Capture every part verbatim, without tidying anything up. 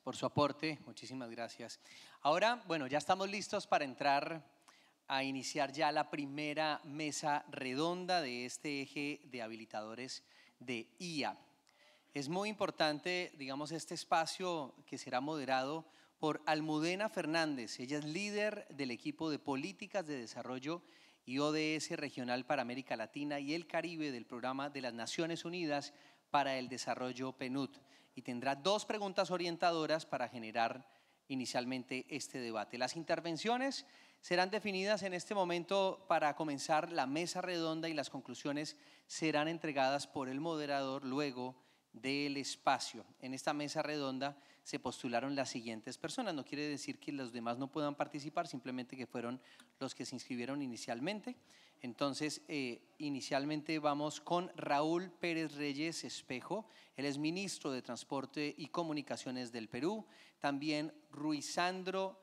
por su aporte, muchísimas gracias. Ahora, bueno, ya estamos listos para entrar a iniciar ya la primera mesa redonda de este eje de habilitadores de I A. Es muy importante, digamos, este espacio que será moderado por Almudena Fernández. Ella es líder del equipo de políticas de desarrollo y O D S regional para América Latina y el Caribe del Programa de las Naciones Unidas para el Desarrollo P N U D, y tendrá dos preguntas orientadoras para generar inicialmente este debate. Las intervenciones serán definidas en este momento para comenzar la mesa redonda y las conclusiones serán entregadas por el moderador luego del espacio. En esta mesa redonda se postularon las siguientes personas. No quiere decir que los demás no puedan participar, simplemente que fueron los que se inscribieron inicialmente. Entonces, eh, inicialmente vamos con Raúl Pérez Reyes Espejo. Él es ministro de Transporte y Comunicaciones del Perú. También Ruizandro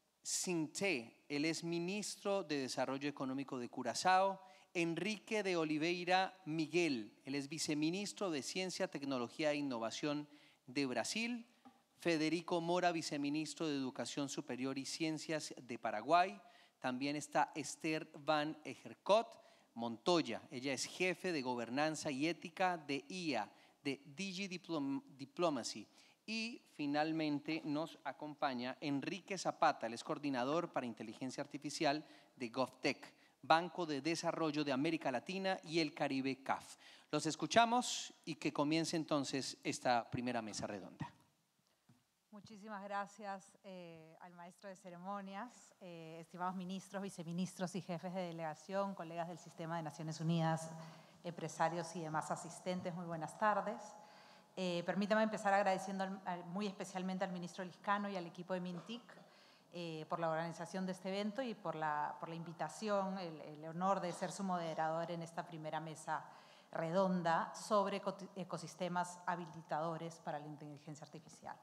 Cinté, él es ministro de Desarrollo Económico de Curazao. Enrique de Oliveira Miguel, él es viceministro de Ciencia, Tecnología e Innovación de Brasil. Federico Mora, viceministro de Educación Superior y Ciencias de Paraguay. También está Esther Van Egercot Montoya, ella es jefe de Gobernanza y Ética de I A, de DigiDiplomacy. Y finalmente nos acompaña Enrique Zapata, él es coordinador para inteligencia artificial de GovTech, Banco de Desarrollo de América Latina y el Caribe, C A F. Los escuchamos y que comience entonces esta primera mesa redonda. Muchísimas gracias eh, al maestro de ceremonias, eh, estimados ministros, viceministros y jefes de delegación, colegas del Sistema de Naciones Unidas, empresarios y demás asistentes, muy buenas tardes. Eh, permítame empezar agradeciendo al, al, muy especialmente al ministro Lizcano y al equipo de MINTIC eh, por la organización de este evento y por la, por la invitación, el, el honor de ser su moderador en esta primera mesa redonda sobre ecosistemas habilitadores para la inteligencia artificial.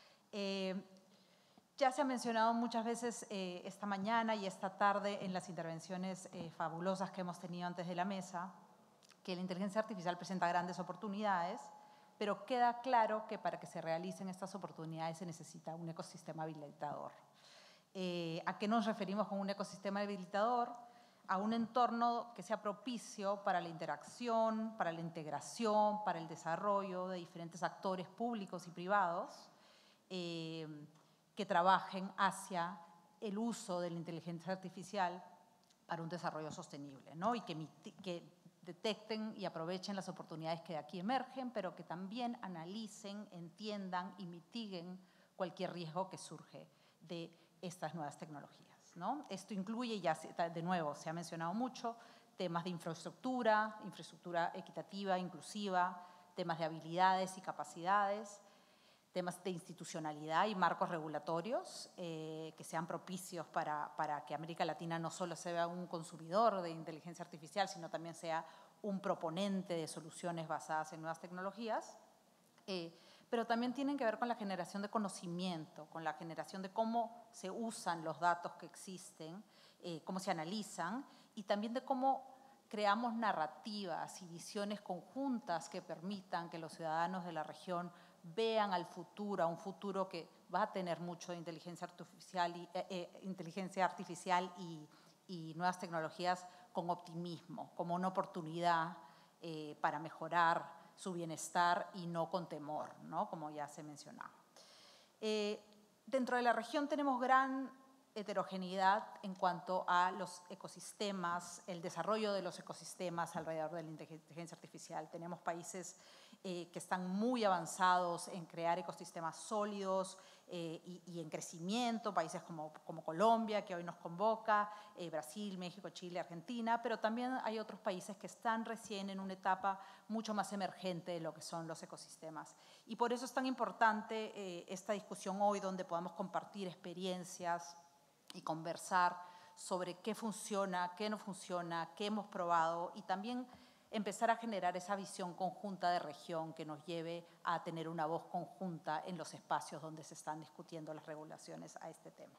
Eh, ya se ha mencionado muchas veces eh, esta mañana y esta tarde en las intervenciones eh, fabulosas que hemos tenido antes de la mesa, que la inteligencia artificial presenta grandes oportunidades, pero queda claro que para que se realicen estas oportunidades se necesita un ecosistema habilitador. Eh, ¿A qué nos referimos con un ecosistema habilitador? A un entorno que sea propicio para la interacción, para la integración, para el desarrollo de diferentes actores públicos y privados eh, que trabajen hacia el uso de la inteligencia artificial para un desarrollo sostenible, ¿no? Y que, que detecten y aprovechen las oportunidades que de aquí emergen, pero que también analicen, entiendan y mitiguen cualquier riesgo que surge de estas nuevas tecnologías, ¿no? Esto incluye, ya de nuevo se ha mencionado mucho, temas de infraestructura, infraestructura equitativa, inclusiva, temas de habilidades y capacidades, temas de institucionalidad y marcos regulatorios eh, que sean propicios para, para que América Latina no solo sea un consumidor de inteligencia artificial, sino también sea un proponente de soluciones basadas en nuevas tecnologías, eh, pero también tienen que ver con la generación de conocimiento, con la generación de cómo se usan los datos que existen, eh, cómo se analizan y también de cómo creamos narrativas y visiones conjuntas que permitan que los ciudadanos de la región vean al futuro, a un futuro que va a tener mucho de inteligencia artificial y, eh, eh, inteligencia artificial y, y nuevas tecnologías con optimismo, como una oportunidad eh, para mejorar su bienestar y no con temor, ¿no? Como ya se mencionaba. Eh, dentro de la región tenemos gran heterogeneidad en cuanto a los ecosistemas, el desarrollo de los ecosistemas alrededor de la inteligencia artificial. Tenemos países eh, que están muy avanzados en crear ecosistemas sólidos eh, y, y en crecimiento, países como, como Colombia, que hoy nos convoca, eh, Brasil, México, Chile, Argentina, pero también hay otros países que están recién en una etapa mucho más emergente de lo que son los ecosistemas. Y por eso es tan importante eh, esta discusión hoy, donde podamos compartir experiencias y conversar sobre qué funciona, qué no funciona, qué hemos probado y también empezar a generar esa visión conjunta de región que nos lleve a tener una voz conjunta en los espacios donde se están discutiendo las regulaciones a este tema.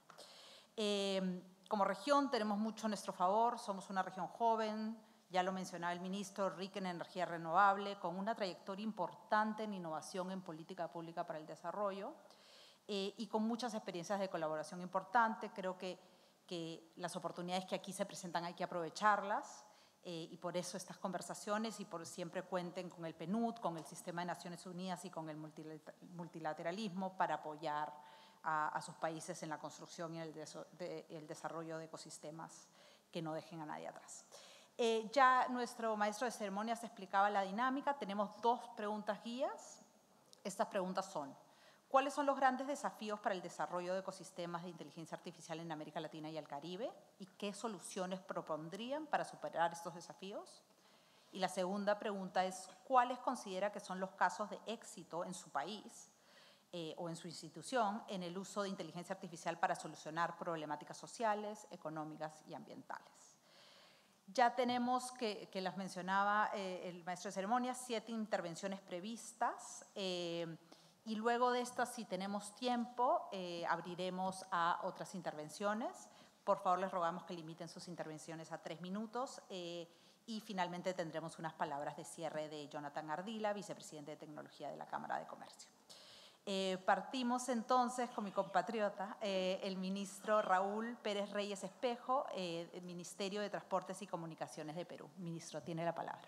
Eh, como región tenemos mucho a nuestro favor, somos una región joven, ya lo mencionaba el ministro, rica en energía renovable, con una trayectoria importante en innovación en política pública para el desarrollo. eh, y con muchas experiencias de colaboración importantes. Creo que, que las oportunidades que aquí se presentan hay que aprovecharlas, eh, y por eso estas conversaciones, y por siempre cuenten con el P N U D, con el Sistema de Naciones Unidas y con el multilateralismo para apoyar a, a sus países en la construcción y el, de, de, el desarrollo de ecosistemas que no dejen a nadie atrás. Eh, ya nuestro maestro de ceremonias explicaba la dinámica. Tenemos dos preguntas guías. Estas preguntas son: ¿cuáles son los grandes desafíos para el desarrollo de ecosistemas de inteligencia artificial en América Latina y el Caribe? ¿Y qué soluciones propondrían para superar estos desafíos? Y la segunda pregunta es: ¿cuáles considera que son los casos de éxito en su país eh, o en su institución en el uso de inteligencia artificial para solucionar problemáticas sociales, económicas y ambientales? Ya tenemos, que, que las mencionaba eh, el maestro de ceremonias, siete intervenciones previstas, eh, y luego de estas, si tenemos tiempo, eh, abriremos a otras intervenciones. Por favor, les rogamos que limiten sus intervenciones a tres minutos, eh, y finalmente tendremos unas palabras de cierre de Jonathan Ardila, vicepresidente de Tecnología de la Cámara de Comercio. Eh, partimos entonces con mi compatriota, eh, el ministro Raúl Pérez Reyes Espejo, eh, del Ministerio de Transportes y Comunicaciones de Perú. Ministro, tiene la palabra.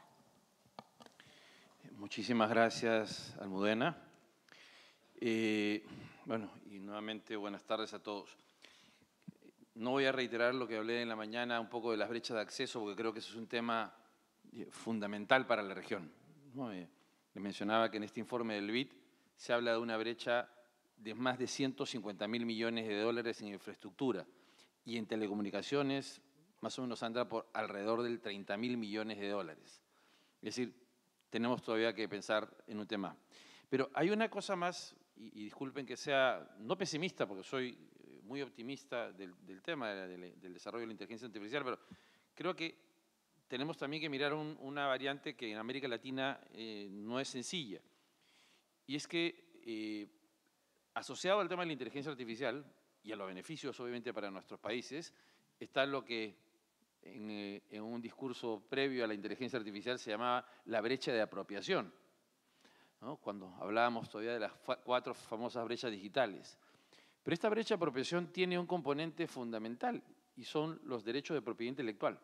Muchísimas gracias, Almudena. Eh, bueno, y nuevamente buenas tardes a todos. No voy a reiterar lo que hablé en la mañana un poco de las brechas de acceso, porque creo que eso es un tema fundamental para la región, ¿no? Eh, le mencionaba que en este informe del B I D se habla de una brecha de más de ciento cincuenta mil millones de dólares en infraestructura, y en telecomunicaciones más o menos anda por alrededor del treinta mil millones de dólares. Es decir, tenemos todavía que pensar en un tema. Pero hay una cosa más, y, y disculpen que sea no pesimista, porque soy muy optimista del, del tema del, del desarrollo de la inteligencia artificial, pero creo que tenemos también que mirar un, una variante que en América Latina eh, no es sencilla. Y es que, eh, asociado al tema de la inteligencia artificial y a los beneficios, obviamente, para nuestros países, está lo que en, eh, en un discurso previo a la inteligencia artificial se llamaba la brecha de apropiación, ¿no? Cuando hablábamos todavía de las fa cuatro famosas brechas digitales. Pero esta brecha de apropiación tiene un componente fundamental, y son los derechos de propiedad intelectual.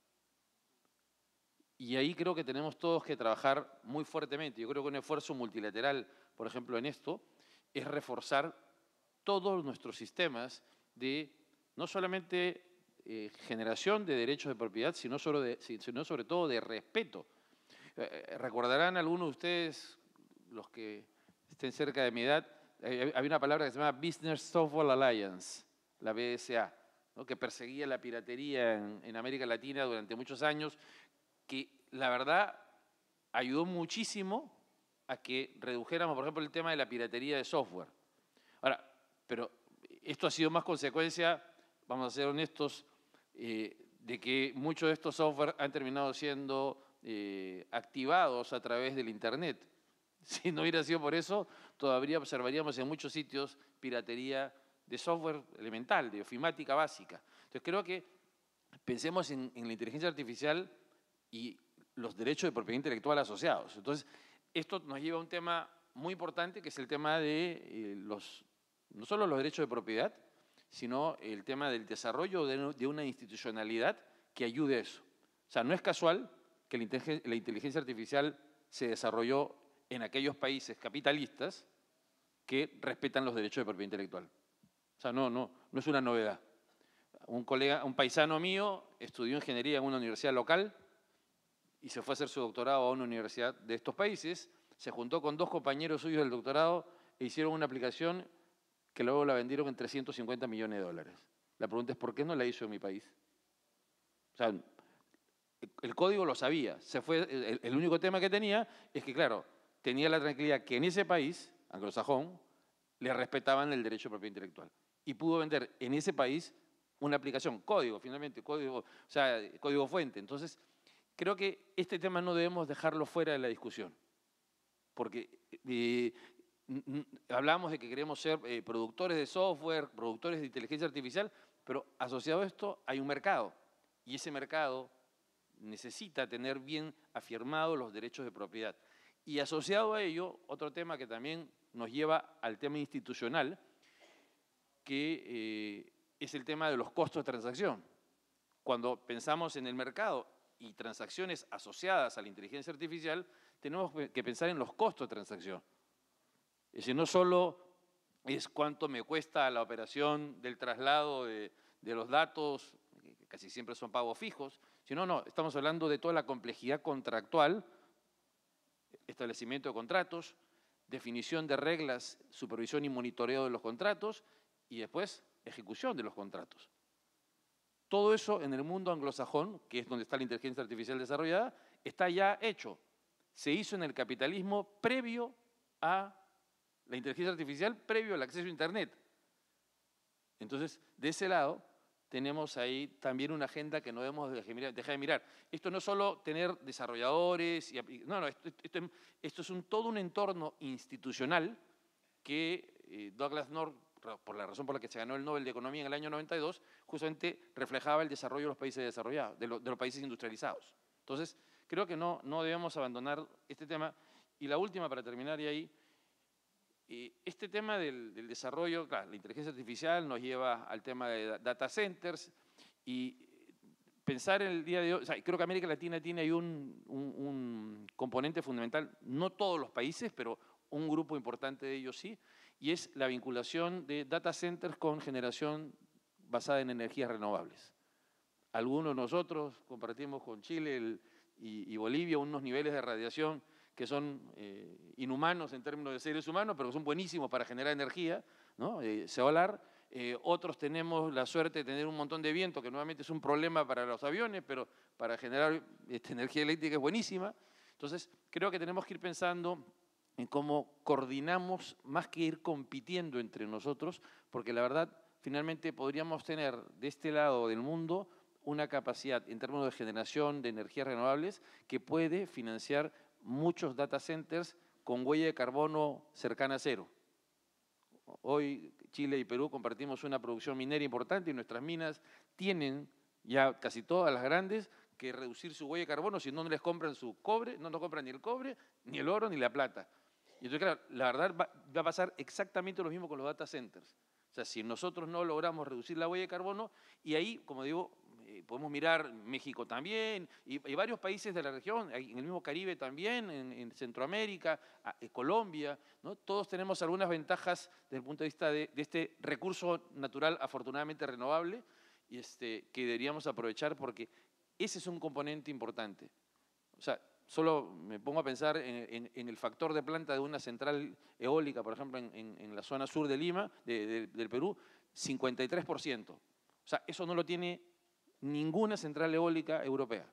Y ahí creo que tenemos todos que trabajar muy fuertemente. Yo creo que un esfuerzo multilateral, por ejemplo, en esto, es reforzar todos nuestros sistemas de no solamente eh, generación de derechos de propiedad, sino sobre, de, sino sobre todo de respeto. Eh, recordarán algunos de ustedes, los que estén cerca de mi edad, eh, había una palabra que se llama Business Software Alliance, la B S A, ¿no? Que perseguía la piratería en, en América Latina durante muchos años, que la verdad ayudó muchísimo a que redujéramos, por ejemplo, el tema de la piratería de software. Ahora, pero esto ha sido más consecuencia, vamos a ser honestos, eh, de que muchos de estos software han terminado siendo eh, activados a través del Internet. Si no hubiera sido por eso, todavía observaríamos en muchos sitios piratería de software elemental, de ofimática básica. Entonces creo que pensemos en, en la inteligencia artificial y los derechos de propiedad intelectual asociados. Entonces, esto nos lleva a un tema muy importante, que es el tema de eh, los, no solo los derechos de propiedad, sino el tema del desarrollo de, de una institucionalidad que ayude a eso. O sea, no es casual que la inteligencia, la inteligencia artificial se desarrolló en aquellos países capitalistas que respetan los derechos de propiedad intelectual. O sea, no, no, no es una novedad. Un colega, un paisano mío estudió ingeniería en una universidad local y se fue a hacer su doctorado a una universidad de estos países, se juntó con dos compañeros suyos del doctorado e hicieron una aplicación que luego la vendieron en trescientos cincuenta millones de dólares. La pregunta es, ¿por qué no la hizo en mi país? O sea, el código lo sabía, se fue, el, el único tema que tenía es que, claro, tenía la tranquilidad que en ese país, anglosajón, le respetaban el derecho de propiedad intelectual. Y pudo vender en ese país una aplicación, código, finalmente, código, o sea, código fuente. Entonces, creo que este tema no debemos dejarlo fuera de la discusión, porque eh, hablamos de que queremos ser eh, productores de software, productores de inteligencia artificial, pero asociado a esto hay un mercado, y ese mercado necesita tener bien afirmados los derechos de propiedad. Y asociado a ello, otro tema que también nos lleva al tema institucional, que eh, es el tema de los costos de transacción. Cuando pensamos en el mercado y transacciones asociadas a la inteligencia artificial, tenemos que pensar en los costos de transacción. Es decir, no solo es cuánto me cuesta la operación del traslado de, de los datos, que casi siempre son pagos fijos, sino no, estamos hablando de toda la complejidad contractual, establecimiento de contratos, definición de reglas, supervisión y monitoreo de los contratos y después ejecución de los contratos. Todo eso en el mundo anglosajón, que es donde está la inteligencia artificial desarrollada, está ya hecho. Se hizo en el capitalismo previo a la inteligencia artificial, previo al acceso a Internet. Entonces, de ese lado, tenemos ahí también una agenda que no debemos dejar de mirar. Esto no es solo tener desarrolladores, y, no, no, esto, esto, esto es un, todo un entorno institucional que eh, Douglas North, por la razón por la que se ganó el Nobel de Economía en el año noventa y dos, justamente reflejaba el desarrollo de los países desarrollados, de, lo, de los países industrializados. Entonces, creo que no, no debemos abandonar este tema. Y la última, para terminar, y ahí, eh, este tema del, del desarrollo, claro, la inteligencia artificial nos lleva al tema de data centers y pensar en el día de hoy, o sea, creo que América Latina tiene ahí un, un, un componente fundamental, no todos los países, pero un grupo importante de ellos sí, y es la vinculación de data centers con generación basada en energías renovables. Algunos de nosotros compartimos con Chile el, y, y Bolivia unos niveles de radiación que son eh, inhumanos en términos de seres humanos, pero que son buenísimos para generar energía, ¿no? eh, solar. Eh, otros tenemos la suerte de tener un montón de viento, que nuevamente es un problema para los aviones, pero para generar esta energía eléctrica es buenísima. Entonces, creo que tenemos que ir pensando en cómo coordinamos más que ir compitiendo entre nosotros, porque la verdad, finalmente podríamos tener de este lado del mundo una capacidad en términos de generación de energías renovables que puede financiar muchos data centers con huella de carbono cercana a cero. Hoy Chile y Perú compartimos una producción minera importante y nuestras minas tienen ya casi todas las grandes que reducir su huella de carbono, si no, no les compran su cobre, no nos compran ni el cobre, ni el oro, ni la plata. Y entonces, claro, la verdad va, va a pasar exactamente lo mismo con los data centers. O sea, si nosotros no logramos reducir la huella de carbono, y ahí, como digo, eh, podemos mirar México también, y, y varios países de la región, en el mismo Caribe también, en, en Centroamérica, a, en Colombia, ¿no? Todos tenemos algunas ventajas desde el punto de vista de, de este recurso natural afortunadamente renovable, y este, que deberíamos aprovechar porque ese es un componente importante. O sea, solo me pongo a pensar en, en, en el factor de planta de una central eólica, por ejemplo, en, en, en la zona sur de Lima, de, de, del Perú, cincuenta y tres por ciento. O sea, eso no lo tiene ninguna central eólica europea.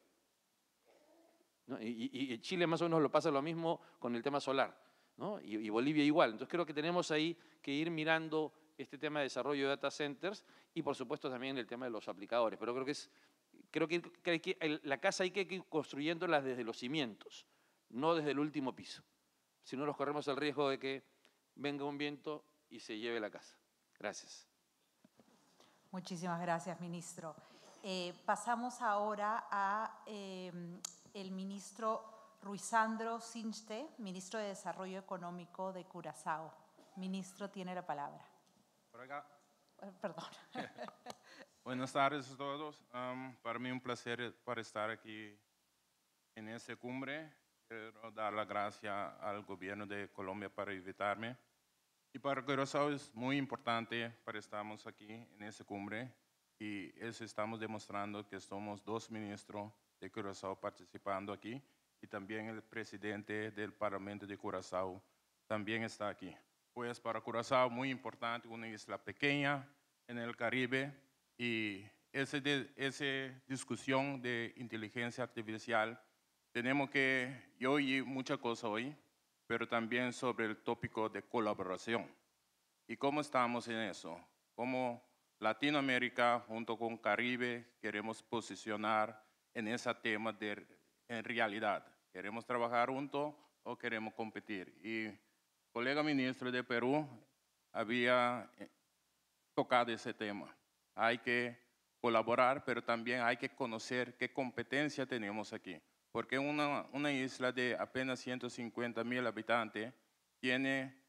¿No? Y, y, y Chile más o menos lo pasa lo mismo con el tema solar, ¿no? y, y Bolivia igual. Entonces creo que tenemos ahí que ir mirando este tema de desarrollo de data centers y por supuesto también el tema de los aplicadores. Pero creo que es Creo que, que, hay que la casa hay que ir construyéndola desde los cimientos, no desde el último piso. Si no, nos corremos el riesgo de que venga un viento y se lleve la casa. Gracias. Muchísimas gracias, ministro. Eh, pasamos ahora a eh, el ministro Ruizandro Sinchte, ministro de Desarrollo Económico de Curazao. Ministro, tiene la palabra. Por acá. Eh, perdón. Buenas tardes a todos. Um, para mí un placer para estar aquí en esta cumbre. Quiero dar las gracias al gobierno de Colombia para invitarme. Y para Curazao es muy importante para estarmos aquí en esta cumbre. Y eso estamos demostrando que somos dos ministros de Curazao participando aquí. Y también el presidente del Parlamento de Curazao también está aquí. Pues para Curazao muy importante, una isla pequeña en el Caribe. Y esa, de, esa discusión de inteligencia artificial, tenemos que, yo oí muchas cosas hoy, pero también sobre el tópico de colaboración. ¿Y cómo estamos en eso? ¿Cómo Latinoamérica junto con Caribe queremos posicionar en ese tema de, en realidad? ¿Queremos trabajar juntos o queremos competir? Y el colega ministro de Perú había tocado ese tema. Hay que colaborar, pero también hay que conocer qué competencia tenemos aquí. Porque una, una isla de apenas ciento cincuenta mil habitantes tiene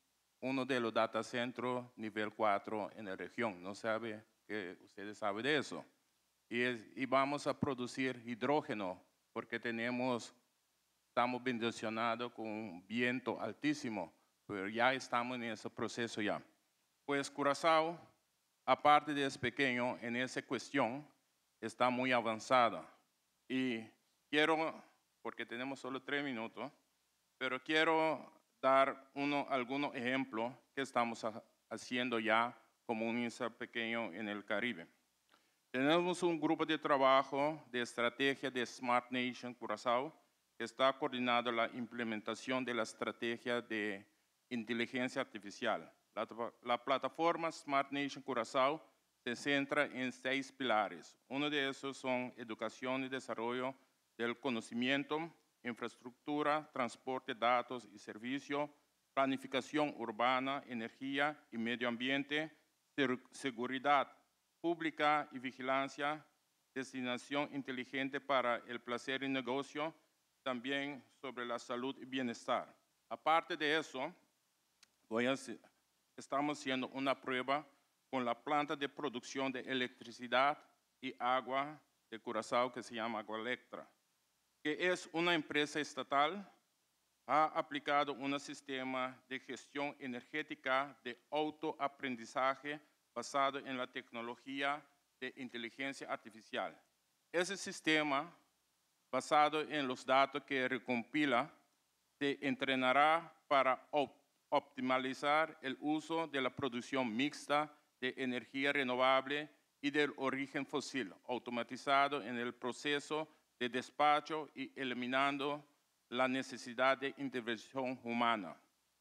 uno de los data centros nivel cuatro en la región. No sabe que ustedes saben de eso. Y, es, y vamos a producir hidrógeno porque tenemos, estamos bendicionados con un viento altísimo, pero ya estamos en ese proceso ya. Pues Curazao, aparte de es pequeño, en esa cuestión está muy avanzada. Y quiero, porque tenemos solo tres minutos, pero quiero dar uno, algunos ejemplos que estamos haciendo ya como un I N S A pequeño en el Caribe. Tenemos un grupo de trabajo de estrategia de Smart Nation Curazao que está coordinando la implementación de la estrategia de inteligencia artificial. La, la plataforma Smart Nation Curazao se centra en seis pilares. Uno de esos son educación y desarrollo del conocimiento, infraestructura, transporte, datos y servicio, planificación urbana, energía y medio ambiente, seguridad pública y vigilancia, destinación inteligente para el placer y negocio, también sobre la salud y bienestar. Aparte de eso, voy a, estamos haciendo una prueba con la planta de producción de electricidad y agua de Curazao que se llama Agualectra, que es una empresa estatal, ha aplicado un sistema de gestión energética de autoaprendizaje basado en la tecnología de inteligencia artificial. Ese sistema, basado en los datos que recompila, se entrenará para op optimizar el uso de la producción mixta de energía renovable y del origen fósil, automatizado en el proceso de despacho y eliminando la necesidad de intervención humana.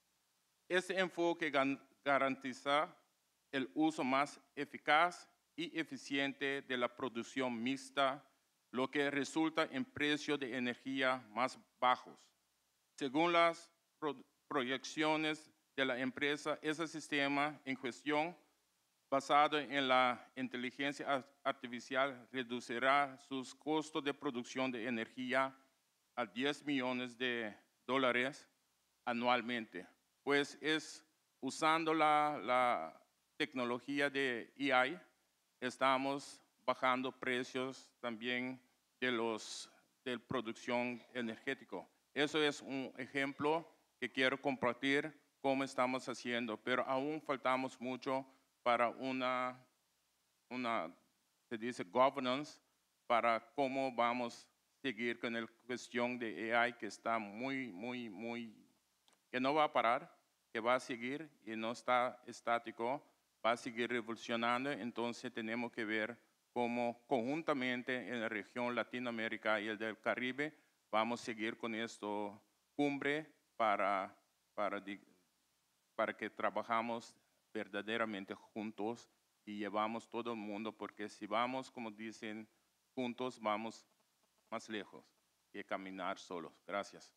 Este enfoque garantiza el uso más eficaz y eficiente de la producción mixta, lo que resulta en precios de energía más bajos. Según las pro proyecciones de la empresa, ese sistema en cuestión, basado en la inteligencia artificial, reducirá sus costos de producción de energía a diez millones de dólares anualmente, pues es usando la, la tecnología de A I, estamos bajando precios también de los de producción energética. Eso es un ejemplo que quiero compartir cómo estamos haciendo, pero aún faltamos mucho para una, una se dice governance, para cómo vamos a seguir con la cuestión de A I que está muy, muy, muy, que no va a parar, que va a seguir y no está estático, va a seguir revolucionando. Entonces tenemos que ver cómo conjuntamente en la región Latinoamérica y el del Caribe vamos a seguir con esta cumbre para, para, para que trabajamos verdaderamente juntos y llevamos todo el mundo, porque si vamos, como dicen, juntos vamos más lejos que caminar solos. Gracias.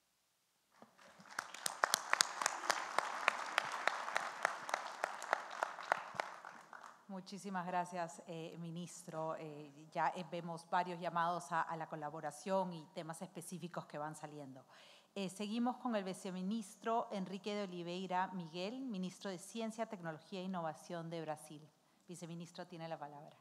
Muchísimas gracias, eh, ministro. Eh, ya eh, vemos varios llamados a, a la colaboración y temas específicos que van saliendo. Eh, seguimos con el viceministro Enrique de Oliveira Miguel, ministro de Ciencia, Tecnología e Innovación de Brasil. Viceministro, tiene la palabra.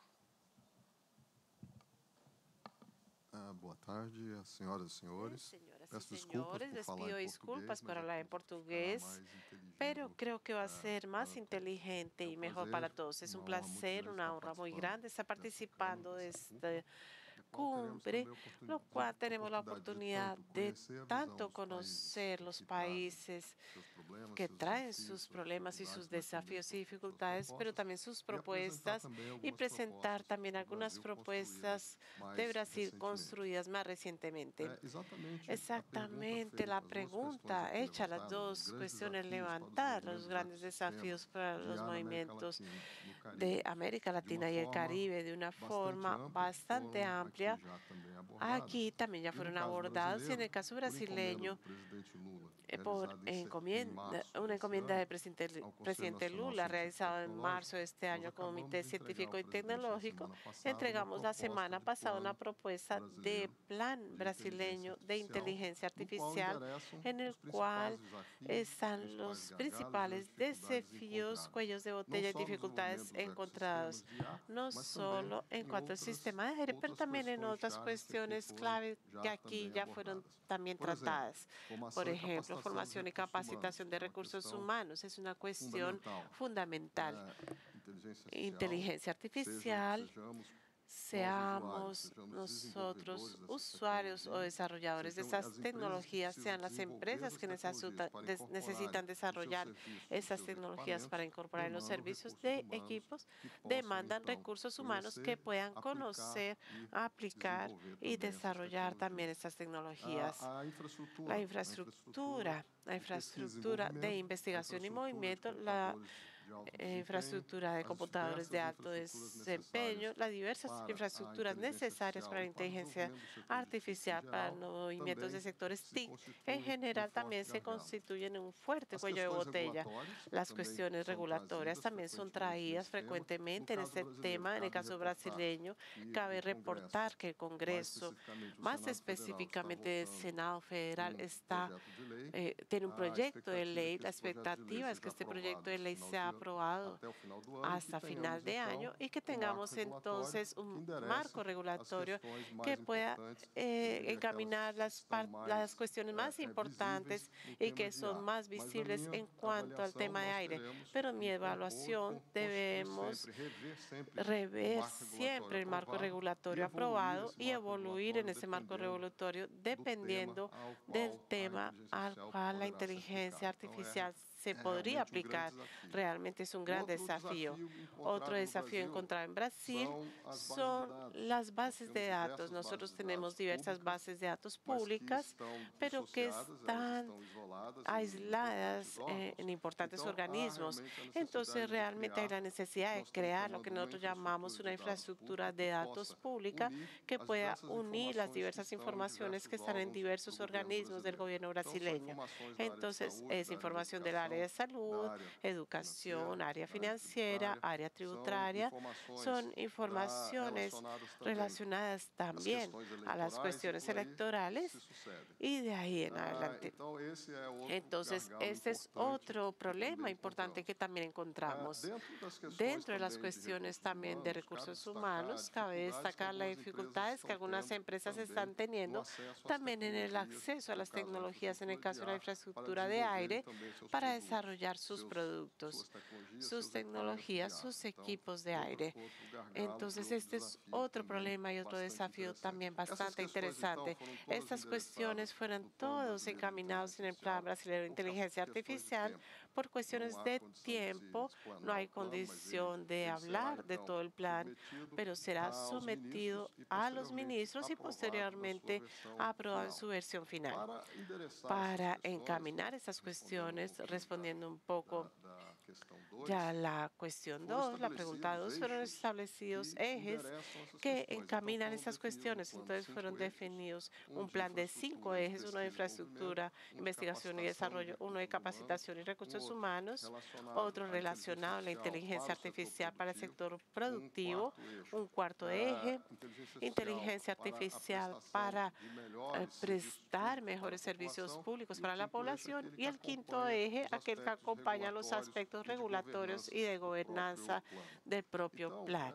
Uh, boa tarde, senhoras e senhores. Señoras Peço y desculpas señores, por les falar pido em disculpas português, por mas hablar en acredito que ficará portugués, mais inteligível, pero creo que va a eh, ser más para inteligente todos. É y um mejor prazer, para todos. Es uma un honra muito placer, grande una estar honra muy participando grande estar dessa participando de dessa esta cúpula, qual teremos cumbre, também a lo oportunidade cual de, tenemos la oportunidade oportunidad de de tanto tanto conhecer conocer los os países países seus problemas, que seus traen desafios, sus suas problemas y dificuldades, sus mas também desafíos y suas dificultades, pero propostas, también sus e apresentar propuestas também y algumas presentar propostas también do algunas Brasil construídas propuestas de mais Brasil recentemente. construidas más recientemente. É exatamente a pergunta Exactamente, feita, la as duas questões pregunta aqui hecha, las levantadas, os dos grandes cuestiones desafios para os levantadas, movimentos los do grandes ecossistema desafíos para de los ar na América movimientos Latina, no Caribe, de América de uma Latina y el forma Caribe de una bastante forma ampla, bastante foram amplia. amplia. que já também abordadas. Aquí también ya E no fueron caso abordados y en el brasileiro, caso por encomenda brasileño, do presidente Lula, eh, por realizada em se- em encomienda, março una desse encomienda ano, del presidente, ao Conselho presidente Nacional Lula, Científico e realizado en marzo de Tecnológico, este nós año con el acabamos Comité de entregar Científico ao y presidente na Tecnológico, semana passada uma entregamos la proposta semana de pasada una plano propuesta de brasileiro plan de brasileño de inteligencia no qual artificial endereçam en el os cual principais desafios, están principais los gargalos e as principales dificuldades desafíos, encontradas. cuellos de Não botella y só no dificultades desenvolvimento dos encontrados, ecossistemas de I A, no mas também solo en em cuanto al outras, sistema de aire, pero outras también en questões otras chaves que aqui cuestiones foram clave já que aquí também ya fueron abordadas. también Por exemplo, tratadas. formação Por e ejemplo, capacitação dos formación y recursos humanos, capacitación que de é uma recursos questão humanos es una cuestión fundamental. fundamental. É, Inteligencia inteligência artificial, artificial, seja, sejamos seamos nós usuários, nosotros sejamos desenvolvedores usuarios o dessas desarrolladores de sejam esas as empresas que tecnologías, precisam sean las desenvolver empresas essas que tecnologias necesita- para des- incorporarem necesitan nos seus desarrollar serviços, nos esas seus tecnologías para equipamentos, incorporar en los demandam servicios recursos de humanos equipos, que possam, demandan então, recursos humanos que conhecer, puedan aplicar conocer, e aplicar desenvolver y também essas desarrollar también tecnologias. estas tecnologías. A, a infraestrutura, La a infraestructura, la de pesquisa e infraestructura de desenvolvimento, a investigación y infraestrutura de movimiento, la computadores de alto eh, desempenho, infraestructura de as computadores de diversas alto infraestruturas desempeño, necessárias las diversas para a infraestructuras inteligência necesarias para la artificial e para o inteligencia desenvolvimento do setor de T I C artificial, em para geral, los movimientos de também sectores se T I C, en constituem um general forte también se gargalo. constituyen en un fuerte As cuello de questões botella. regulatórias Las também cuestiones são regulatorias trazidas también son frequentemente traídas nesse tema. No frecuentemente en caso este brasileiro, tema. En el cabe caso reportar brasileño, que cabe o reportar Congresso, que el mais Congreso, especificamente o más Senado Federal, está específicamente el votando Senado Federal, um está projeto de lei. eh, tiene un A proyecto de expectativa é ley. que La esse projeto de lei expectativa es que seja este aprovado proyecto de ley no final sea de ano, aprobado até o final do ano, e que hasta tenhamos, final de então, año y que um marco tengamos regulatório entonces que un enderece marco as regulatorio questões mais que pueda importantes, eh, eu diria aquelas encaminar que las, estão par- mais las cuestiones eh, más eh, importantes visíveis no y tema que de son I A. más Mas na visibles minha en cuanto al avaliação, tema de nós aire. teremos Pero en mi que compor, evaluación con- constituir debemos sempre, rever sempre o rever marco siempre regulatório el marco aprovado e regulatorio evoluir aprobado esse y marco evoluir en regulatório ese marco dependendo regulatorio do tema dependiendo ao del qual a tema inteligência al artificial cual la poderá se inteligencia aplicar. Então, é, artificial se é podría realmente um grande aplicar. desafio. Realmente es un gran Outro desafío. desafio Otro encontrado no desafío Brasil encontrado en Brasil são as bases de son dados. las Nós bases de temos datos. diversas Nosotros bases de tenemos dados diversas públicas, bases de datos mas que públicas, estão pero que dissociadas, elas están estão isoladas em aisladas importantes eh, en órgãos. importantes Então, há organismos. realmente a necessidade Entonces, de realmente hay criar la necesidad de nós estamos crear lo chamando que uma nosotros llamamos una infraestrutura infraestructura de de dados datos pública pública que que possa pueda unir unir las as diversas informações informaciones que que estão están em en diversos diversos órgãos do governo organismos del brasileiro. gobierno Então, são brasileño. informações da área de Entonces, saúde, es da área de información del área de educação, salud, da área educación, área financeira, da área financiera, tributária. área São tributaria. informações Son da- informaciones relacionadas também relacionadas às también questões a las eleitorais e cuestiones por aí electorales se sucedem. y de ahí en Ah, adelante. então, esse é outro Entonces, gargalo este es importante otro que problema também importante encontramos. que también Ah, encontramos. dentro das questões Dentro de las também de cuestiones recursos también de humanos, cabe recursos destacar humanos, cabe dificuldades que destacar las algumas empresas dificultades que estão algunas tendo empresas também están no teniendo acesso às también en el tecnologias, acceso a no las caso da tecnologías, en el caso de la infraestrutura infraestructura de de ar, para aire, desenvolverem também seus para produtos, desarrollar sus seus- productos, suas tecnologias, sus seus equipamentos de tecnologías, ar. sus Então, equipos de outro- aire. outro gargalo e Entonces, outro este es desafio otro também problema y otro bastante desafío interessante. también Essas bastante questões, então, interesante. foram todas Estas cuestiones endereçadas fueron no Plano todos Brasileiro de encaminados en el Inteligência Plan Artificial Brasileño de por ca- Inteligencia questões de Artificial tempo. por cuestiones Não há de condição de se tiempo. explanar No hay o plano, mas ele- condición de ele será, hablar de então, todo el plan, submetido pero será aos sometido ministros e, a los posteriormente, ministros y aprovado na sua posteriormente versão aprobado en final. su versión final. Para endereçar Para essas questões, encaminar esas respondendo um cuestiones, pouquinho respondiendo un da- poco da, da questão dois, ya la cuestión foram dos, la pregunta dos, estabelecidos fueron eixos establecidos que ejes endereçam essas que questões. encaminan Então, estas foram definidos um cuestiones. plano de Entonces cinco fueron eixos, definidos um un de plan de cinco infraestrutura, ejes, uno de pesquisa e infraestructura, desenvolvimento, um de investigación y capacitação e desarrollo, uno de recursos humanos, capacitación y um recursos outro humanos, relacionado otro à relacionado a la inteligencia artificial para el sector productivo, um quarto un cuarto eixo, eje, a inteligencia artificial para para eh, prestar mejores servicios públicos para la población y el quinto eje, aquel que acompaña los aspectos regulatorios y de gobernanza del propio plan.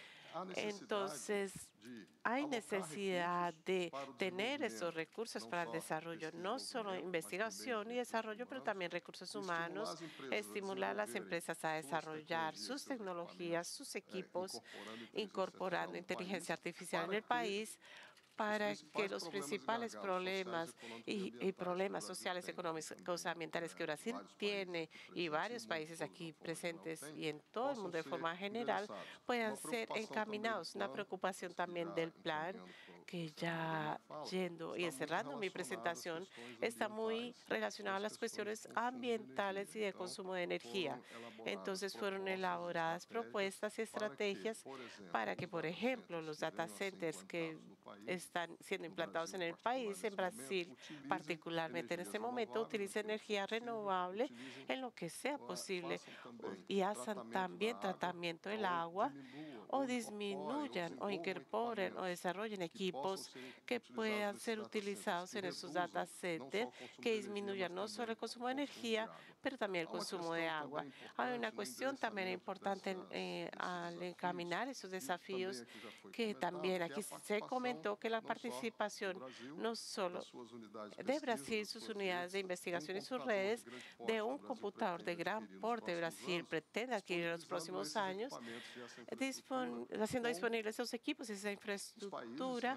Entonces, hay necesidad de tener esos recursos para el desarrollo, no solo investigación y desarrollo, pero también recursos humanos, estimular a las empresas a desarrollar sus tecnologías, sus equipos, incorporando inteligencia artificial en el país, para que los principales problemas y, y problemas sociales, económicos, ambientales que Brasil tiene y varios países aquí presentes y en todo el mundo de forma general puedan ser encaminados. Una preocupación también del plan, que ya yendo y encerrando mi presentación, está muy relacionado a las cuestiones ambientales y de consumo de energía. Entonces fueron elaboradas propuestas y estrategias para que, por ejemplo, los data centers que están siendo implantados en el país, en Brasil particularmente en este momento, utilicen energía renovable en lo que sea posible y hagan también tratamiento del agua o disminuyan o incorporen o desarrollen equipos que puedan ser utilizados en esos data centers que disminuyan no solo el consumo de energía, pero también el consumo de agua. Hay una cuestión también importante eh, al encaminar esos desafíos que también aquí se comentó que la participación no solo de Brasil, sus unidades de investigación y sus redes, de un computador de gran porte Brasil pretende adquirir en los próximos años, dispon haciendo disponibles esos equipos y esa infraestructura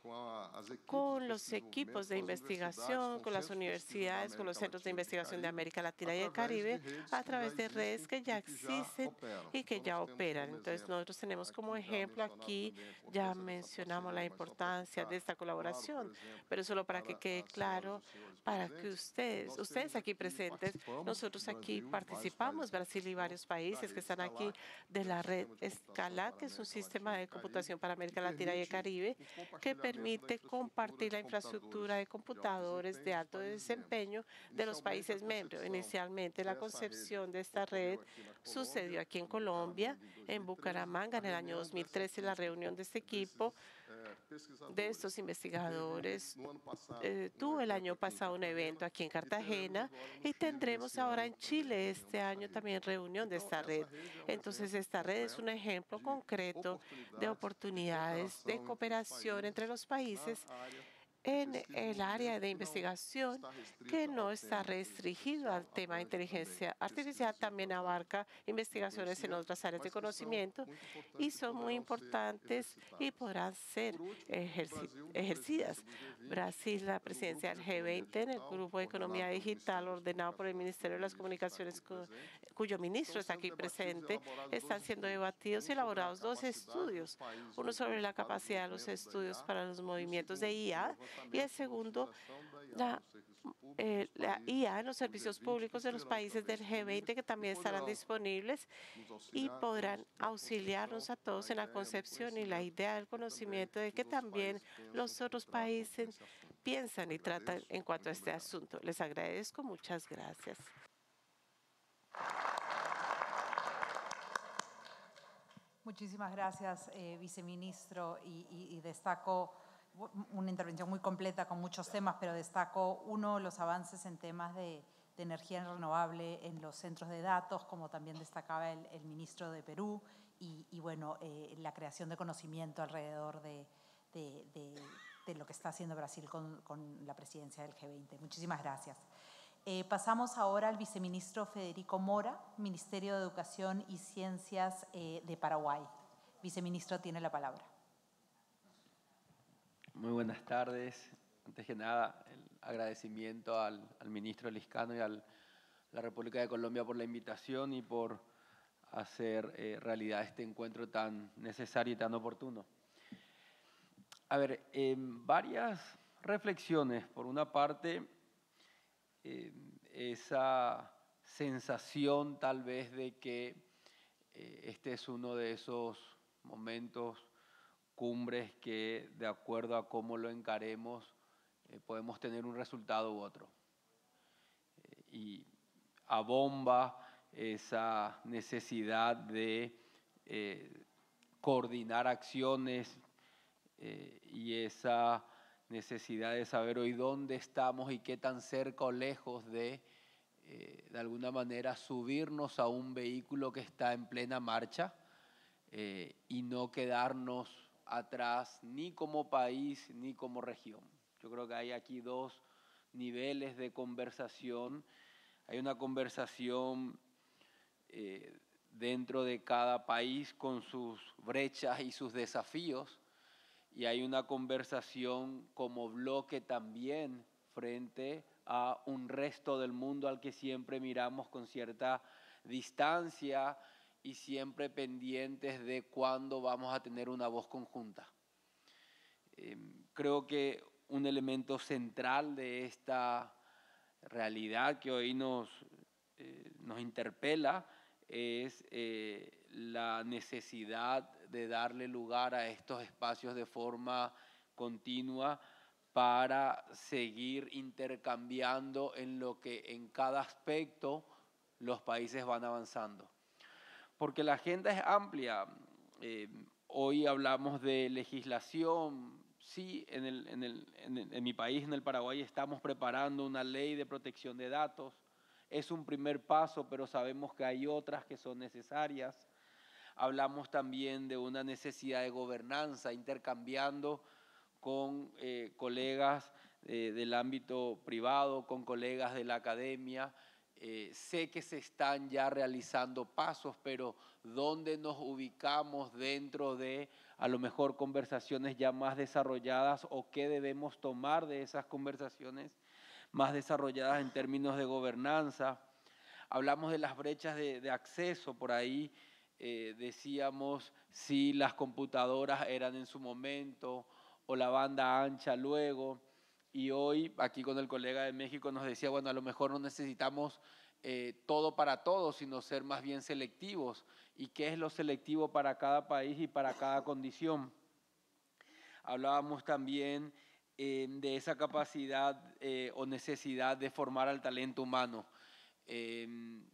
con los equipos de investigación, con las universidades, con los centros de investigación de América Latina y el Caribe, a través de redes que ya existen y que ya operan. Entonces, nosotros tenemos como ejemplo aquí, ya mencionamos la importancia de esta colaboración, pero solo para que quede claro, para que ustedes, ustedes aquí presentes, nosotros aquí participamos, Brasil y varios países que están aquí de la red Escala, que es un sistema de computación para América Latina y el Caribe, que permite compartir la infraestructura de computadores de alto desempeño de los países miembros. Inicialmente, la concepción de esta red sucedió aquí en Colombia, en Bucaramanga, en el año dos mil trece, la reunión de este equipo de estos investigadores eh, tuvo el año pasado un evento aquí en Cartagena y tendremos ahora en Chile este año también reunión de esta red. Entonces, esta red es un ejemplo concreto de oportunidades de cooperación entre los países en el área de investigación que no está restringido al tema de inteligencia artificial, también abarca investigaciones en otras áreas de conocimiento y son muy importantes y podrán ser ejerci ejercidas. Brasil, la presidencia del G veinte en el Grupo de Economía Digital ordenado por el Ministerio de las Comunicaciones, cu cuyo ministro está aquí presente, están siendo debatidos y elaborados dos estudios, uno sobre la capacidad de los estudios para los movimientos de I A y el segundo, la, eh, la I A en los servicios públicos de los países del G veinte que también estarán disponibles y podrán auxiliarnos a todos en la concepción y la idea del conocimiento de que también los otros países piensan y tratan en cuanto a este asunto. Les agradezco. Muchas gracias. Muchísimas gracias, eh, viceministro, y, y, y destaco una intervención muy completa con muchos temas, pero destaco uno, los avances en temas de, de energía renovable en los centros de datos, como también destacaba el, el ministro de Perú, y, y bueno, eh, la creación de conocimiento alrededor de, de, de, de lo que está haciendo Brasil con, con la presidencia del G veinte. Muchísimas gracias. Eh, pasamos ahora al viceministro Federico Mora, Ministerio de Educación y Ciencias eh, de Paraguay. Viceministro, tiene la palabra. Muy buenas tardes. Antes que nada, el agradecimiento al, al ministro Liscano y a la República de Colombia por la invitación y por hacer eh, realidad este encuentro tan necesario y tan oportuno. A ver, eh, varias reflexiones. Por una parte, eh, esa sensación tal vez de que eh, este es uno de esos momentos cumbres que, de acuerdo a cómo lo encaremos, eh, podemos tener un resultado u otro. Eh, y abomba esa necesidad de eh, coordinar acciones eh, y esa necesidad de saber hoy dónde estamos y qué tan cerca o lejos de, eh, de alguna manera, subirnos a un vehículo que está en plena marcha eh, y no quedarnos atrás ni como país ni como región. Yo creo que hay aquí dos niveles de conversación. Hay una conversación eh, dentro de cada país con sus brechas y sus desafíos, y hay una conversación como bloque también frente a un resto del mundo al que siempre miramos con cierta distancia y siempre pendientes de cuándo vamos a tener una voz conjunta. Eh, creo que un elemento central de esta realidad que hoy nos, eh, nos interpela es eh, la necesidad de darle lugar a estos espacios de forma continua para seguir intercambiando en lo que en cada aspecto los países van avanzando. Porque la agenda es amplia. Eh, hoy hablamos de legislación. Sí, en, el, en, el, en, el, en mi país, en el Paraguay, estamos preparando una ley de protección de datos. Es un primer paso, pero sabemos que hay otras que son necesarias. Hablamos también de una necesidad de gobernanza, intercambiando con eh, colegas eh, del ámbito privado, con colegas de la academia. Eh, sé que se están ya realizando pasos, pero ¿dónde nos ubicamos dentro de a lo mejor conversaciones ya más desarrolladas o qué debemos tomar de esas conversaciones más desarrolladas en términos de gobernanza? Hablamos de las brechas de, de acceso, por ahí eh, decíamos si las computadoras eran en su momento o la banda ancha luego. Y hoy, aquí con el colega de México nos decía, bueno, a lo mejor no necesitamos eh, todo para todos, sino ser más bien selectivos. ¿Y qué es lo selectivo para cada país y para cada condición? Hablábamos también eh, de esa capacidad eh, o necesidad de formar al talento humano, eh,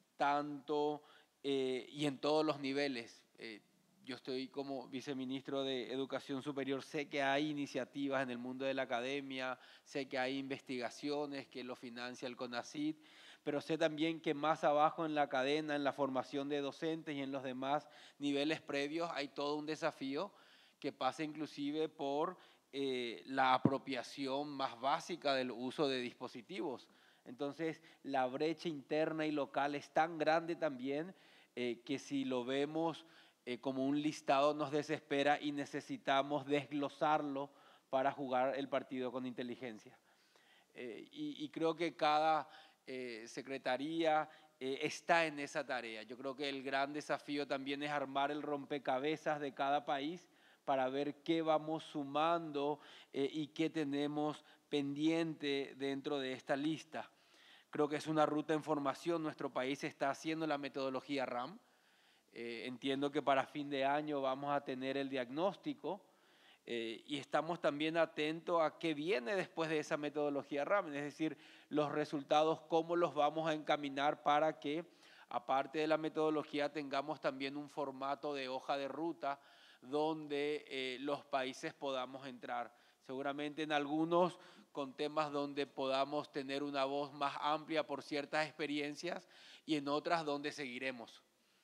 tanto eh, y en todos los niveles. Eh, Yo estoy como viceministro de Educación Superior, sé que hay iniciativas en el mundo de la academia, sé que hay investigaciones que lo financia el CONACYT, pero sé también que más abajo en la cadena, en la formación de docentes y en los demás niveles previos, hay todo un desafío que pasa inclusive por eh, la apropiación más básica del uso de dispositivos. Entonces, la brecha interna y local es tan grande también eh, que si lo vemos Eh, como un listado nos desespera y necesitamos desglosarlo para jugar el partido con inteligencia. Eh, y, y creo que cada eh, secretaría eh, está en esa tarea. Yo creo que el gran desafío también es armar el rompecabezas de cada país para ver qué vamos sumando eh, y qué tenemos pendiente dentro de esta lista. Creo que es una ruta en formación. Nuestro país está haciendo la metodología RAM. Eh, entiendo que para fin de año vamos a tener el diagnóstico eh, y estamos también atentos a qué viene después de esa metodología RAM, es decir, los resultados, cómo los vamos a encaminar para que, aparte de la metodología, tengamos también un formato de hoja de ruta donde eh, los países podamos entrar. Seguramente en algunos con temas donde podamos tener una voz más amplia por ciertas experiencias y en otras donde seguiremos.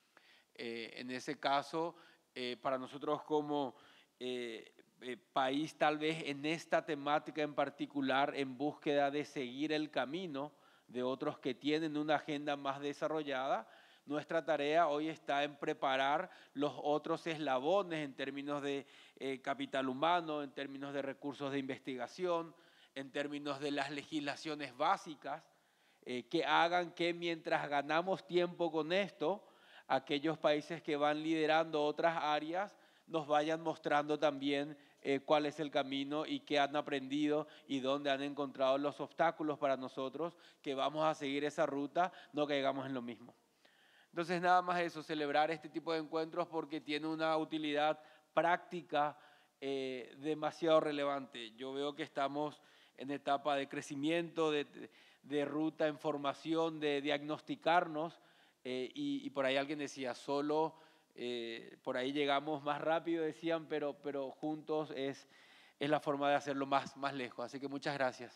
Eh, en ese caso, eh, para nosotros como eh, eh, país, tal vez en esta temática en particular, en búsqueda de seguir el camino de otros que tienen una agenda más desarrollada, nuestra tarea hoy está en preparar los otros eslabones en términos de eh, capital humano, en términos de recursos de investigación, en términos de las legislaciones básicas, eh, que hagan que mientras ganamos tiempo con esto, aquellos países que van liderando otras áreas nos vayan mostrando también eh, cuál es el camino y qué han aprendido y dónde han encontrado los obstáculos para nosotros, que vamos a seguir esa ruta, no caigamos en lo mismo. Entonces, nada más eso, celebrar este tipo de encuentros porque tiene una utilidad práctica eh, demasiado relevante. Yo veo que estamos en etapa de crecimiento, de, de ruta en formación, de diagnosticarnos, Eh, y, y por ahí alguien decía, solo eh, por ahí llegamos más rápido, decían, pero, pero juntos es, es la forma de hacerlo más, más lejos. Así que muchas gracias.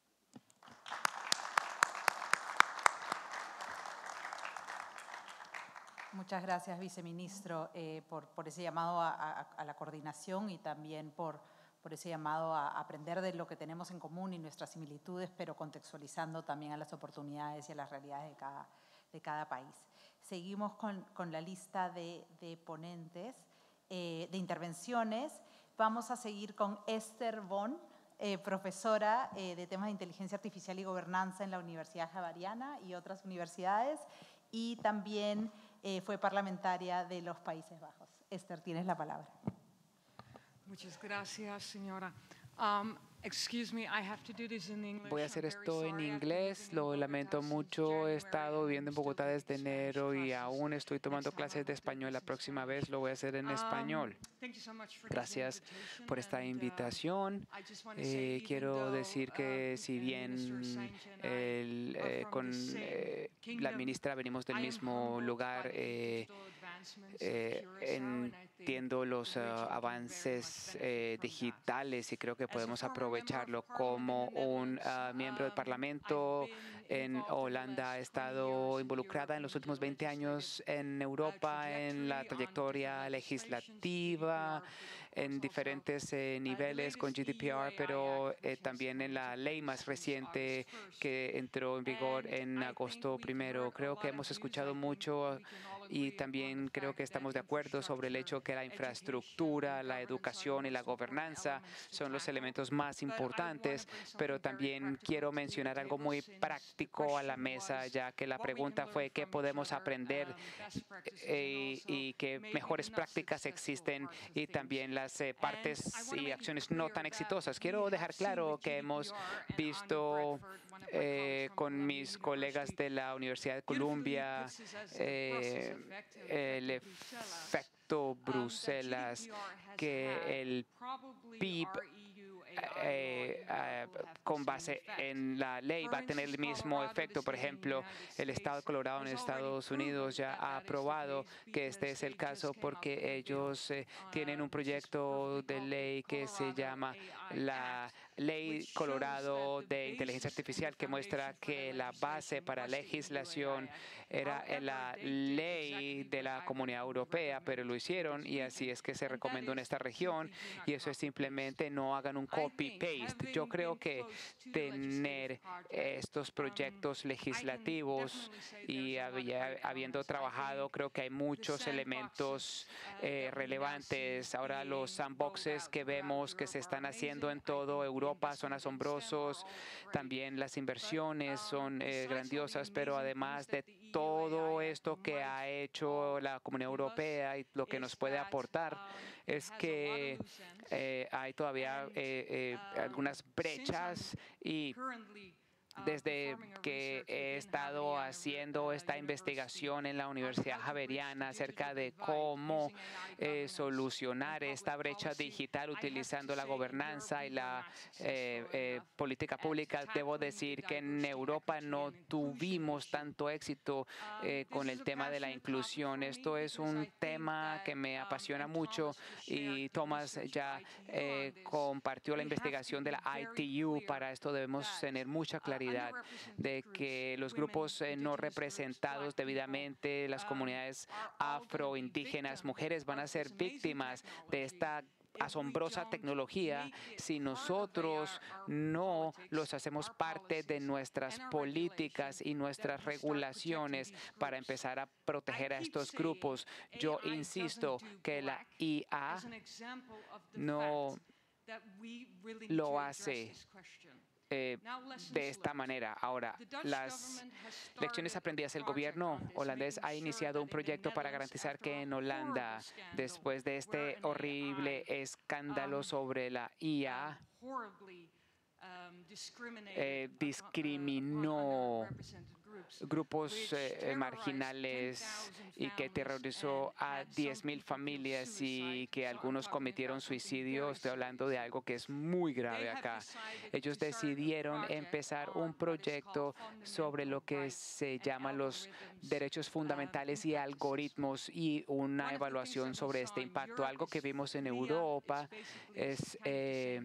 Muchas gracias, viceministro, eh, por, por ese llamado a, a, a la coordinación y también por, por ese llamado a aprender de lo que tenemos en común y nuestras similitudes, pero contextualizando también a las oportunidades y a las realidades de cada de cada país. Seguimos con, con la lista de, de ponentes, eh, de intervenciones. Vamos a seguir con Esther Bon, eh, profesora eh, de temas de inteligencia artificial y gobernanza en la Universidad Javeriana y otras universidades, y también eh, fue parlamentaria de los Países Bajos. Esther, tienes la palabra. Muchas gracias, señora. Um, excuse me, I have to do this in English. Voy a hacer esto en inglés, lo lamento mucho, he estado viviendo en Bogotá desde enero y aún estoy tomando clases de español. La próxima vez lo voy a hacer en español. Gracias por esta invitación. Eh, quiero decir que si bien el, eh, con eh, la ministra venimos del mismo lugar, eh, eh, entiendo los uh, avances eh, digitales y creo que podemos aprovecharlo. Como un uh, miembro del Parlamento en Holanda, he estado involucrada en los últimos veinte años en Europa en la trayectoria legislativa, en diferentes eh, niveles con G D P R, pero eh, también en la ley más reciente que entró en vigor en agosto primero. Creo que hemos escuchado mucho y también creo que estamos de acuerdo sobre el hecho que la infraestructura, la educación y la gobernanza son los elementos más importantes, pero también quiero mencionar algo muy práctico a la mesa, ya que la pregunta fue qué podemos aprender eh, y qué mejores prácticas existen y también las eh, partes y acciones no tan exitosas. Quiero dejar claro que hemos visto eh, con mis colegas de la Universidad de Columbia eh, el efecto Bruselas, que el P I B Eh, eh, con base en la ley va a tener el mismo efecto. Por ejemplo, el estado de Colorado en Estados Unidos ya ha aprobado que este es el caso porque ellos eh, tienen un proyecto de ley que se llama la Ley Colorado de Inteligencia Artificial, que muestra que la base para legislación era la ley de la Comunidad Europea, pero lo hicieron y así es que se recomendó en esta región, y eso es simplemente no hagan un copy-paste. Yo creo que tener estos proyectos legislativos y había, habiendo trabajado, creo que hay muchos elementos eh, relevantes. Ahora los sandboxes que vemos que se están haciendo en todo Europa son asombrosos. También las inversiones son eh, grandiosas, pero además de todo esto que ha hecho la Comunidad Europea y lo que nos puede aportar es que eh, hay todavía eh, eh, algunas brechas, y desde que he estado haciendo esta investigación en la Universidad Javeriana acerca de cómo eh, solucionar esta brecha digital utilizando la gobernanza y la eh, eh, política pública, debo decir que en Europa no tuvimos tanto éxito eh, con el tema de la inclusión. Esto es un tema que me apasiona mucho y Thomas ya eh, compartió la investigación de la I T U. Para esto debemos tener mucha claridad de que los grupos eh, no representados debidamente, las comunidades afroindígenas, mujeres, van a ser víctimas de esta asombrosa tecnología si nosotros no los hacemos parte de nuestras políticas y nuestras regulaciones para empezar a proteger a estos grupos. Yo insisto que la I A no lo hace Eh, de esta manera. Ahora, las lecciones aprendidas. El gobierno holandés ha iniciado un proyecto para garantizar que en Holanda, después de este horrible escándalo sobre la I A, eh, discriminó grupos eh, marginales y que terrorizó a diez mil familias y que algunos cometieron suicidio. Estoy hablando de algo que es muy grave acá. Ellos decidieron empezar un proyecto sobre lo que se llama los derechos fundamentales y algoritmos y una evaluación sobre este impacto. Algo que vimos en Europa es eh,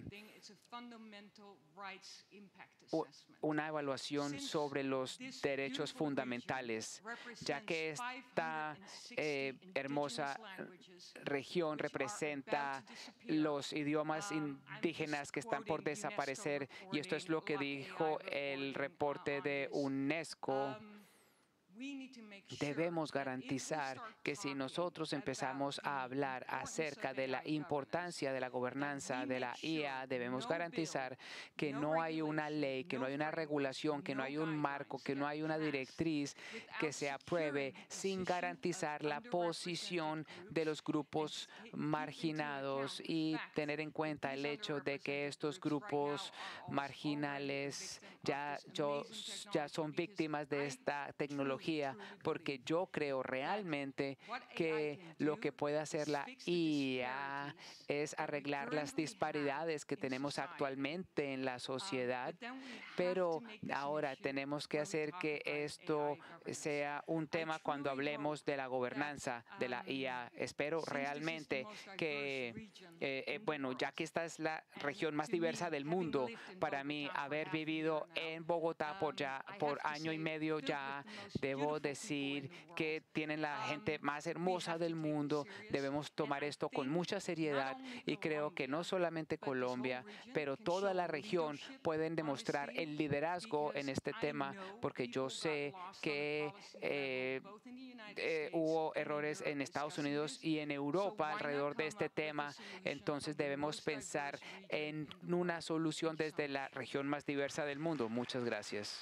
una evaluación sobre los derechos fundamentales, ya que esta eh, hermosa región representa los idiomas indígenas que están por desaparecer, y esto es lo que dijo el reporte de UNESCO. Debemos garantizar que si nosotros empezamos a hablar acerca de la importancia de la gobernanza de la I A, debemos garantizar que no hay una ley, que no hay una regulación, que no hay un marco, que no hay una directriz que se apruebe sin garantizar la posición de los grupos marginados y tener en cuenta el hecho de que estos grupos marginales ya, yo, ya son víctimas de esta tecnología, porque yo creo realmente que lo que puede hacer la I A es arreglar las disparidades que tenemos actualmente en la sociedad, pero ahora tenemos que hacer que esto sea un tema cuando hablemos de la gobernanza de la I A. Espero realmente que, eh, eh, bueno, ya que esta es la región más diversa del mundo, para mí haber vivido en Bogotá por, ya, por año y medio ya, debo decir que tienen la gente más hermosa del mundo. Debemos tomar esto con mucha seriedad y creo que no solamente Colombia, pero toda la región pueden demostrar el liderazgo en este tema, porque yo sé que eh, eh, hubo errores en Estados Unidos y en Europa alrededor de este tema. Entonces debemos pensar en una solución desde la región más diversa del mundo. Muchas gracias.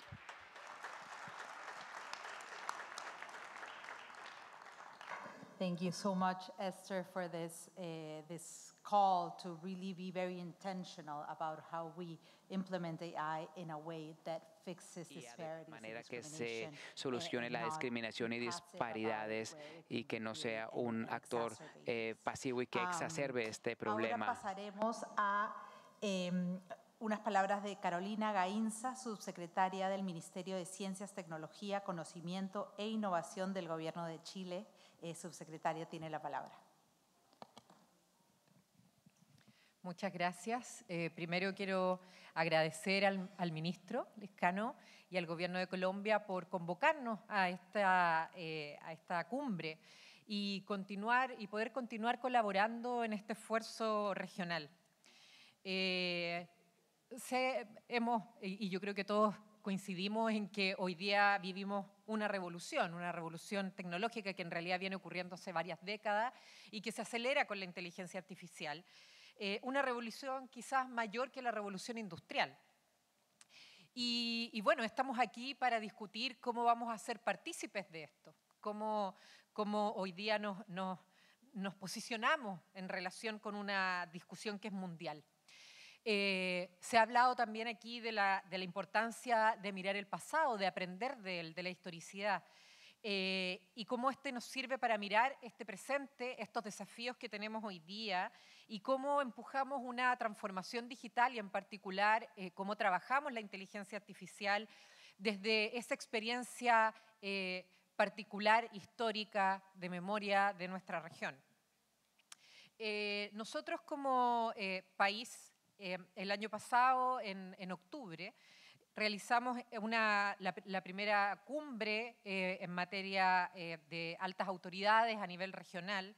Thank you so much, Esther, for this, uh, this call to really be very intentional about how we implement A I in a way that fixes disparities. De manera que se solucione la discriminación y disparidades y que no sea un actor eh, pasivo y que exacerbe este problema. Ahora pasaremos a eh, unas palabras de Carolina Gainza, subsecretaria del Ministerio de Ciencias, Tecnología, Conocimiento e Innovación del Gobierno de Chile. Eh, subsecretaria, tiene la palabra. Muchas gracias. Eh, primero quiero agradecer al, al ministro Lizcano y al Gobierno de Colombia por convocarnos a esta, eh, a esta cumbre y, continuar, y poder continuar colaborando en este esfuerzo regional. Eh, sé, hemos, y yo creo que todos coincidimos en que hoy día vivimos una revolución, una revolución tecnológica que en realidad viene ocurriendo hace varias décadas y que se acelera con la inteligencia artificial. Eh, una revolución quizás mayor que la revolución industrial. Y, y bueno, estamos aquí para discutir cómo vamos a ser partícipes de esto, cómo, cómo hoy día nos, nos, nos posicionamos en relación con una discusión que es mundial. Eh, se ha hablado también aquí de la, de la importancia de mirar el pasado, de aprender de él, de la historicidad, eh, y cómo este nos sirve para mirar este presente, estos desafíos que tenemos hoy día, y cómo empujamos una transformación digital y en particular eh, cómo trabajamos la inteligencia artificial desde esa experiencia eh, particular, histórica, de memoria de nuestra región. Eh, nosotros como eh, país, Eh, el año pasado, en, en octubre, realizamos una, la, la primera cumbre eh, en materia eh, de altas autoridades a nivel regional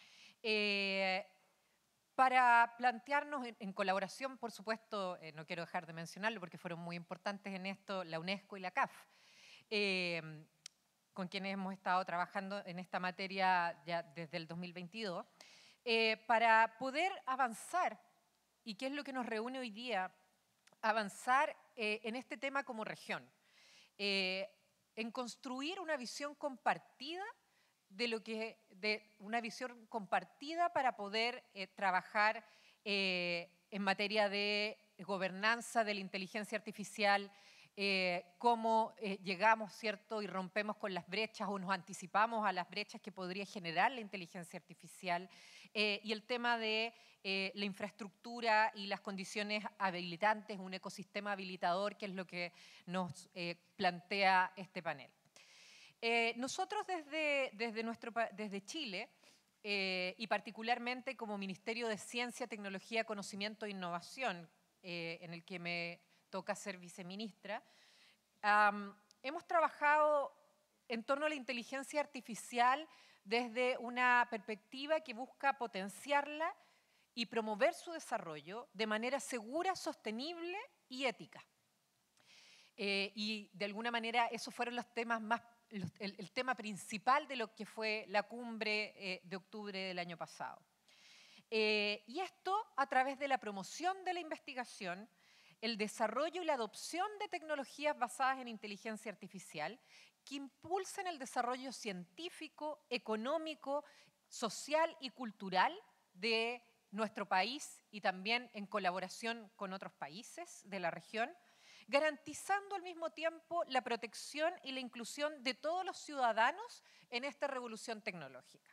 eh, para plantearnos en, en colaboración, por supuesto, eh, no quiero dejar de mencionarlo porque fueron muy importantes en esto, la UNESCO y la C A F, eh, con quienes hemos estado trabajando en esta materia ya desde el dos mil veintidós, eh, para poder avanzar. ¿Y qué es lo que nos reúne hoy día? Avanzar eh, en este tema como región, eh, en construir una visión compartida de lo que, de una visión compartida para poder eh, trabajar eh, en materia de gobernanza de la inteligencia artificial, eh, cómo eh, llegamos, ¿cierto?, y rompemos con las brechas o nos anticipamos a las brechas que podría generar la inteligencia artificial, eh, y el tema de eh, la infraestructura y las condiciones habilitantes, un ecosistema habilitador, que es lo que nos eh, plantea este panel. Eh, nosotros desde, desde, nuestro, desde Chile, eh, y particularmente como Ministerio de Ciencia, Tecnología, Conocimiento e Innovación, eh, en el que me toca ser viceministra, um, hemos trabajado en torno a la inteligencia artificial desde una perspectiva que busca potenciarla y promover su desarrollo de manera segura, sostenible y ética. Eh, y de alguna manera esos fueron los temas más, el, el tema principal de lo que fue la cumbre eh, de octubre del año pasado. Eh, y esto a través de la promoción de la investigación, el desarrollo y la adopción de tecnologías basadas en inteligencia artificial que impulsen el desarrollo científico, económico, social y cultural de nuestro país y también en colaboración con otros países de la región, garantizando al mismo tiempo la protección y la inclusión de todos los ciudadanos en esta revolución tecnológica.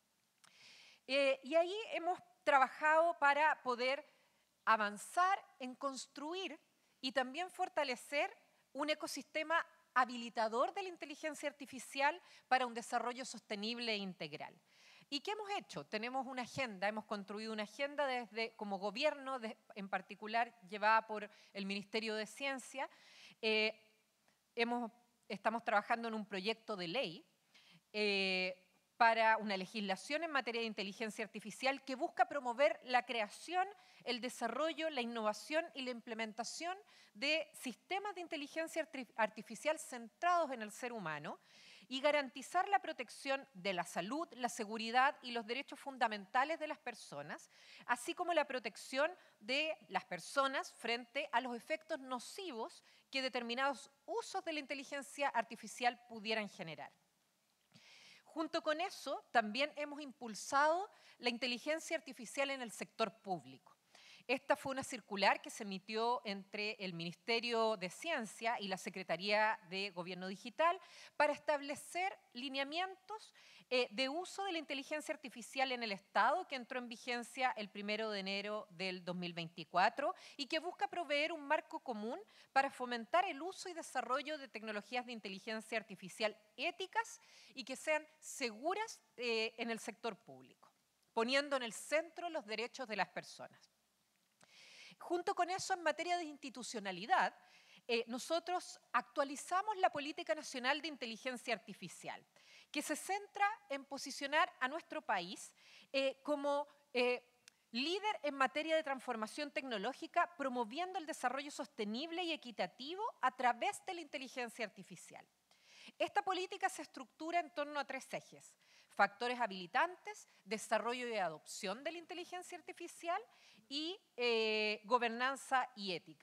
Eh, y ahí hemos trabajado para poder avanzar en construir y también fortalecer un ecosistema habilitador de la inteligencia artificial para un desarrollo sostenible e integral. ¿Y qué hemos hecho? Tenemos una agenda, hemos construido una agenda desde, como gobierno, de, en particular llevada por el Ministerio de Ciencia. Eh, hemos, estamos trabajando en un proyecto de ley eh, para una legislación en materia de inteligencia artificial que busca promover la creación, el desarrollo, la innovación y la implementación de sistemas de inteligencia artificial centrados en el ser humano y garantizar la protección de la salud, la seguridad y los derechos fundamentales de las personas, así como la protección de las personas frente a los efectos nocivos que determinados usos de la inteligencia artificial pudieran generar. Junto con eso, también hemos impulsado la inteligencia artificial en el sector público. Esta fue una circular que se emitió entre el Ministerio de Ciencia y la Secretaría de Gobierno Digital para establecer lineamientos eh, de uso de la inteligencia artificial en el Estado, que entró en vigencia el primero de enero del dos mil veinticuatro y que busca proveer un marco común para fomentar el uso y desarrollo de tecnologías de inteligencia artificial éticas y que sean seguras eh, en el sector público, poniendo en el centro los derechos de las personas. Junto con eso, en materia de institucionalidad, eh, nosotros actualizamos la Política Nacional de Inteligencia Artificial, que se centra en posicionar a nuestro país eh, como eh, líder en materia de transformación tecnológica, promoviendo el desarrollo sostenible y equitativo a través de la inteligencia artificial. Esta política se estructura en torno a tres ejes: factores habilitantes, desarrollo y adopción de la inteligencia artificial y eh, gobernanza y ética.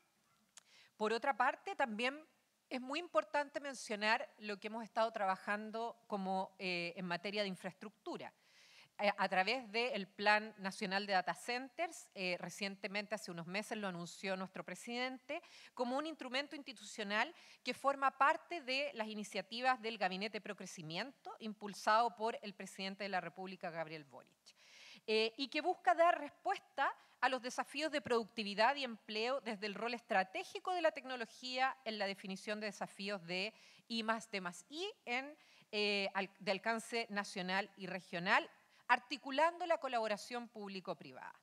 Por otra parte, también es muy importante mencionar lo que hemos estado trabajando como, eh, en materia de infraestructura. Eh, a través del Plan Nacional de Data Centers, eh, recientemente, hace unos meses, lo anunció nuestro presidente, como un instrumento institucional que forma parte de las iniciativas del Gabinete Pro Crecimiento, impulsado por el presidente de la República, Gabriel Boric. Eh, y que busca dar respuesta a los desafíos de productividad y empleo desde el rol estratégico de la tecnología en la definición de desafíos de I más D más I en, eh, al, de alcance nacional y regional, articulando la colaboración público-privada.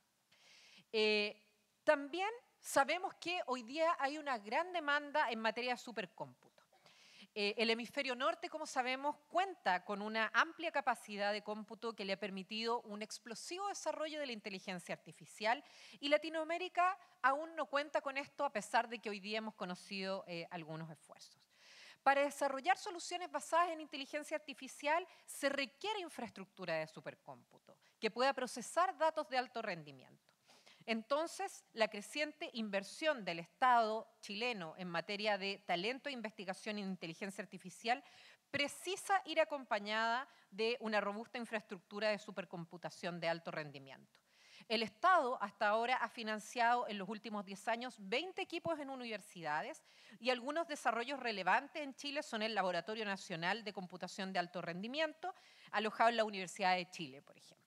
Eh, también sabemos que hoy día hay una gran demanda en materia de supercómputo. Eh, el hemisferio norte, como sabemos, cuenta con una amplia capacidad de cómputo que le ha permitido un explosivo desarrollo de la inteligencia artificial y Latinoamérica aún no cuenta con esto a pesar de que hoy día hemos conocido eh, algunos esfuerzos. Para desarrollar soluciones basadas en inteligencia artificial se requiere infraestructura de supercómputo que pueda procesar datos de alto rendimiento. Entonces, la creciente inversión del Estado chileno en materia de talento e investigación en inteligencia artificial precisa ir acompañada de una robusta infraestructura de supercomputación de alto rendimiento. El Estado hasta ahora ha financiado en los últimos diez años veinte equipos en universidades y algunos desarrollos relevantes en Chile son el Laboratorio Nacional de Computación de Alto Rendimiento, alojado en la Universidad de Chile, por ejemplo.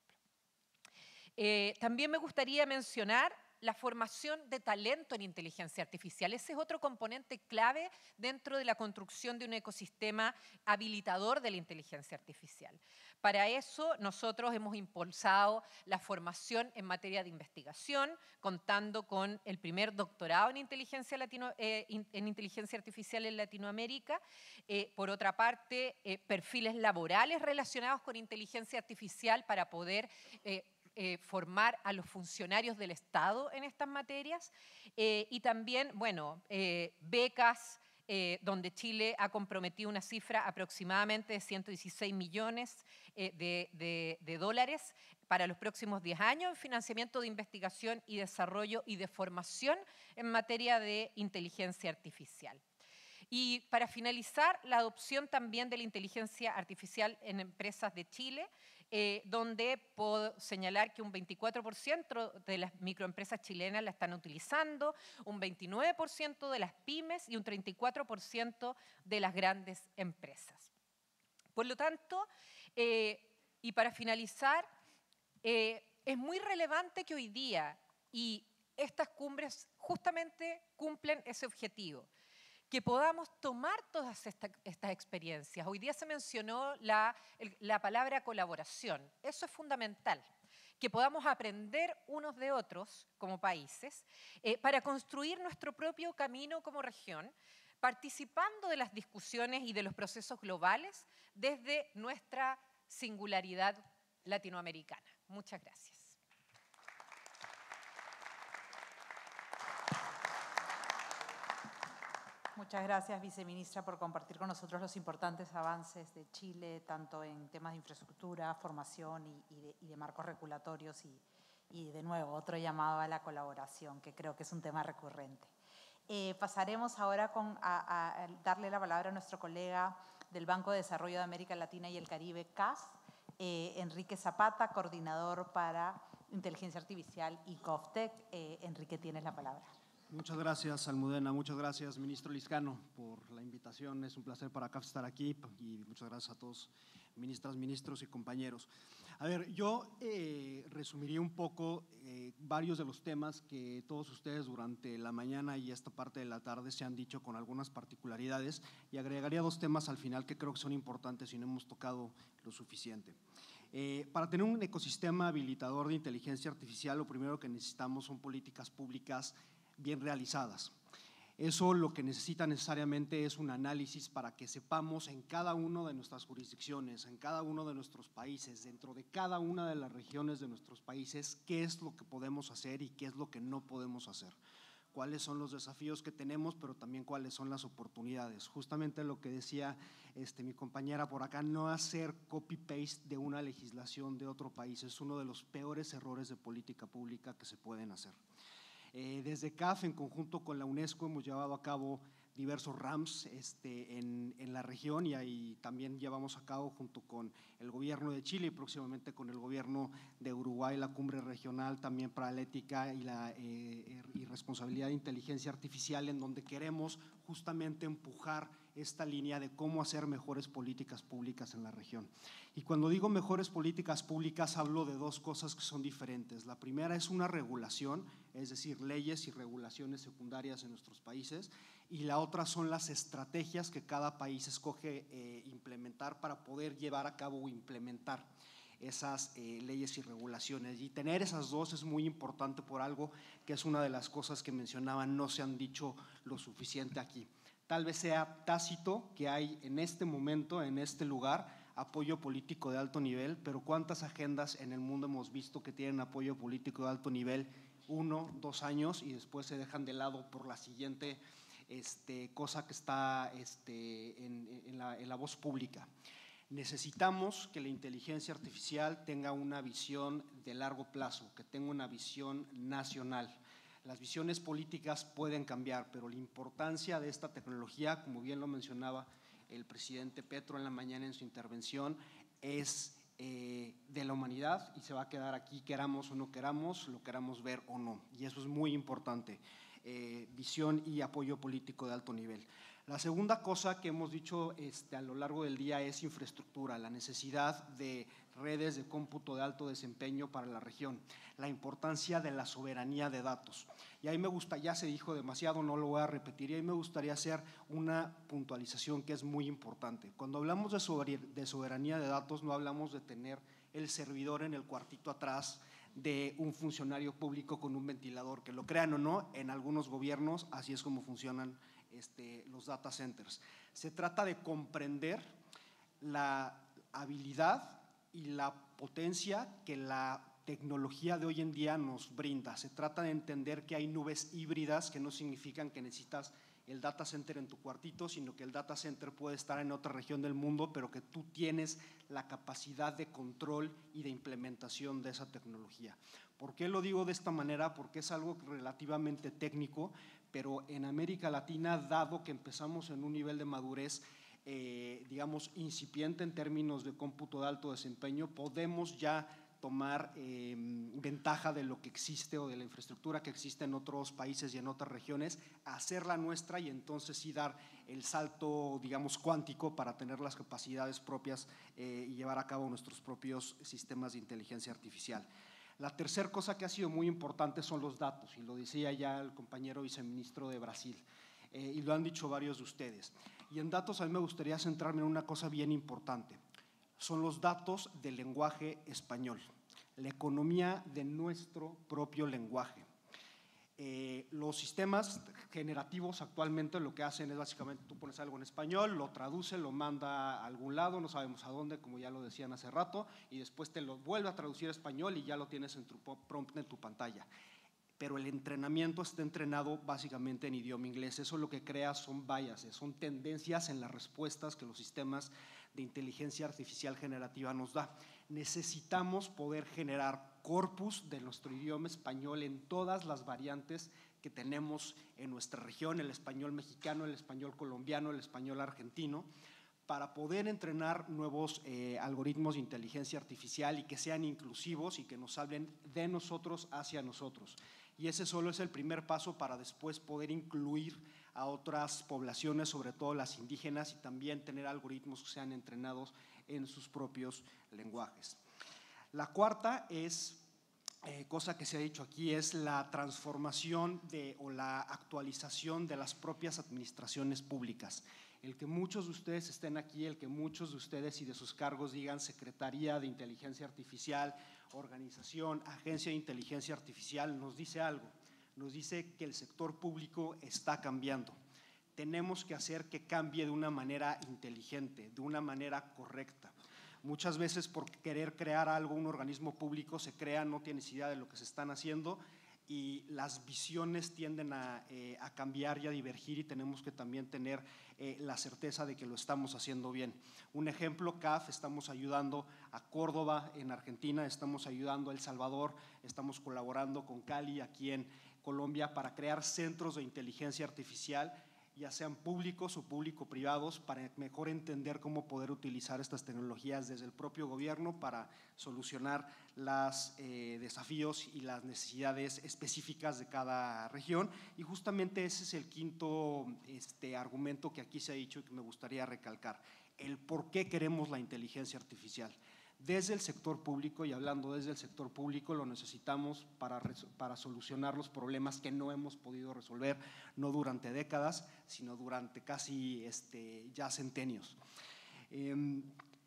Eh, también me gustaría mencionar la formación de talento en inteligencia artificial. Ese es otro componente clave dentro de la construcción de un ecosistema habilitador de la inteligencia artificial. Para eso, nosotros hemos impulsado la formación en materia de investigación, contando con el primer doctorado en inteligencia, latino, eh, en inteligencia artificial en Latinoamérica. Eh, por otra parte, eh, perfiles laborales relacionados con inteligencia artificial para poder eh, Eh, formar a los funcionarios del Estado en estas materias eh, y también, bueno, eh, becas eh, donde Chile ha comprometido una cifra aproximadamente de ciento dieciséis millones eh, de, de, de dólares para los próximos diez años en financiamiento de investigación y desarrollo y de formación en materia de inteligencia artificial. Y para finalizar, la adopción también de la inteligencia artificial en empresas de Chile, eh, donde puedo señalar que un veinticuatro por ciento de las microempresas chilenas la están utilizando, un veintinueve por ciento de las pymes y un treinta y cuatro por ciento de las grandes empresas. Por lo tanto, eh, y para finalizar, eh, es muy relevante que hoy día, y estas cumbres justamente cumplen ese objetivo, que podamos tomar todas esta, estas experiencias. Hoy día se mencionó la, el, la palabra colaboración. Eso es fundamental, que podamos aprender unos de otros como países eh, para construir nuestro propio camino como región, participando de las discusiones y de los procesos globales desde nuestra singularidad latinoamericana. Muchas gracias. Muchas gracias, viceministra, por compartir con nosotros los importantes avances de Chile, tanto en temas de infraestructura, formación y, y, de, y de marcos regulatorios y, y, de nuevo, otro llamado a la colaboración, que creo que es un tema recurrente. Eh, pasaremos ahora con, a, a darle la palabra a nuestro colega del Banco de Desarrollo de América Latina y el Caribe, C A S, eh, Enrique Zapata, coordinador para Inteligencia Artificial y GovTech. Eh, Enrique, tienes la palabra. Muchas gracias, Almudena. Muchas gracias, ministro Lizcano, por la invitación. Es un placer para acá estar aquí y muchas gracias a todos, ministras, ministros y compañeros. A ver, yo eh, resumiría un poco eh, varios de los temas que todos ustedes durante la mañana y esta parte de la tarde se han dicho con algunas particularidades y agregaría dos temas al final que creo que son importantes y no hemos tocado lo suficiente. Eh, para tener un ecosistema habilitador de inteligencia artificial, lo primero que necesitamos son políticas públicas bien realizadas. Eso lo que necesita necesariamente es un análisis para que sepamos en cada una de nuestras jurisdicciones, en cada uno de nuestros países, dentro de cada una de las regiones de nuestros países, qué es lo que podemos hacer y qué es lo que no podemos hacer. Cuáles son los desafíos que tenemos, pero también cuáles son las oportunidades. Justamente lo que decía este, mi compañera por acá, no hacer copy-paste de una legislación de otro país es uno de los peores errores de política pública que se pueden hacer. Eh, desde C A F, en conjunto con la UNESCO, hemos llevado a cabo diversos RAMs este, en, en la región y ahí también llevamos a cabo junto con el gobierno de Chile y próximamente con el gobierno de Uruguay la cumbre regional también para la ética y la eh, y responsabilidad de inteligencia artificial, en donde queremos justamente empujar esta línea de cómo hacer mejores políticas públicas en la región. Y cuando digo mejores políticas públicas hablo de dos cosas que son diferentes. La primera es una regulación, es decir, leyes y regulaciones secundarias en nuestros países, y la otra son las estrategias que cada país escoge eh, implementar para poder llevar a cabo o implementar esas eh, leyes y regulaciones. Y tener esas dos es muy importante por algo que es una de las cosas que mencionaban, no se han dicho lo suficiente aquí. Tal vez sea tácito que hay en este momento, en este lugar, apoyo político de alto nivel, pero ¿cuántas agendas en el mundo hemos visto que tienen apoyo político de alto nivel uno, dos años y después se dejan de lado por la siguiente este, cosa que está este, en, en, la, en la voz pública? Necesitamos que la inteligencia artificial tenga una visión de largo plazo, que tenga una visión nacional. Las visiones políticas pueden cambiar, pero la importancia de esta tecnología, como bien lo mencionaba el presidente Petro en la mañana en su intervención, es eh, de la humanidad y se va a quedar aquí, queramos o no queramos, lo queramos ver o no. Y eso es muy importante, eh, visión y apoyo político de alto nivel. La segunda cosa que hemos dicho este, a lo largo del día es infraestructura, la necesidad de redes de cómputo de alto desempeño para la región, la importancia de la soberanía de datos. Y ahí me gusta, ya se dijo demasiado, no lo voy a repetir, y ahí me gustaría hacer una puntualización que es muy importante. Cuando hablamos de soberanía de datos, no hablamos de tener el servidor en el cuartito atrás de un funcionario público con un ventilador, que lo crean o no, en algunos gobiernos así es como funcionan Este, los data centers. Se trata de comprender la habilidad y la potencia que la tecnología de hoy en día nos brinda. Se trata de entender que hay nubes híbridas que no significan que necesitas el data center en tu cuartito, sino que el data center puede estar en otra región del mundo, pero que tú tienes la capacidad de control y de implementación de esa tecnología. ¿Por qué lo digo de esta manera? Porque es algo relativamente técnico, pero en América Latina, dado que empezamos en un nivel de madurez, eh, digamos, incipiente en términos de cómputo de alto desempeño, podemos ya tomar eh, ventaja de lo que existe o de la infraestructura que existe en otros países y en otras regiones, hacerla nuestra y entonces sí dar el salto, digamos, cuántico para tener las capacidades propias eh, y llevar a cabo nuestros propios sistemas de inteligencia artificial. La tercera cosa que ha sido muy importante son los datos, y lo decía ya el compañero viceministro de Brasil, eh, y lo han dicho varios de ustedes. Y en datos a mí me gustaría centrarme en una cosa bien importante. Son los datos del lenguaje español, la economía de nuestro propio lenguaje. Eh, los sistemas generativos actualmente lo que hacen es básicamente tú pones algo en español, lo traduce, lo manda a algún lado, no sabemos a dónde, como ya lo decían hace rato, y después te lo vuelve a traducir a español y ya lo tienes en tu prompt en tu pantalla. Pero el entrenamiento está entrenado básicamente en idioma inglés. Eso lo que crea son biases, son tendencias en las respuestas que los sistemas de inteligencia artificial generativa nos da. Necesitamos poder generar corpus de nuestro idioma español en todas las variantes que tenemos en nuestra región, el español mexicano, el español colombiano, el español argentino, para poder entrenar nuevos eh, algoritmos de inteligencia artificial y que sean inclusivos y que nos hablen de nosotros hacia nosotros. Y ese solo es el primer paso para después poder incluir a otras poblaciones, sobre todo las indígenas, y también tener algoritmos que sean entrenados en sus propios lenguajes. La cuarta es, eh, cosa que se ha dicho aquí, es la transformación de, o la actualización de las propias administraciones públicas. El que muchos de ustedes estén aquí, el que muchos de ustedes y de sus cargos digan Secretaría de Inteligencia Artificial, Organización, Agencia de Inteligencia Artificial, nos dice algo. Nos dice que el sector público está cambiando. Tenemos que hacer que cambie de una manera inteligente, de una manera correcta. Muchas veces por querer crear algo, un organismo público se crea, no tienes idea de lo que se están haciendo y las visiones tienden a, eh, a cambiar y a divergir y tenemos que también tener eh, la certeza de que lo estamos haciendo bien. Un ejemplo, C A F, estamos ayudando a Córdoba en Argentina, estamos ayudando a El Salvador, estamos colaborando con Cali aquí en Colombia para crear centros de inteligencia artificial, ya sean públicos o público-privados, para mejor entender cómo poder utilizar estas tecnologías desde el propio gobierno para solucionar los eh, desafíos y las necesidades específicas de cada región. Y justamente ese es el quinto este, argumento que aquí se ha dicho y que me gustaría recalcar, el por qué queremos la inteligencia artificial. Desde el sector público, y hablando desde el sector público, lo necesitamos para, para solucionar los problemas que no hemos podido resolver, no durante décadas, sino durante casi este, ya centenios. Eh,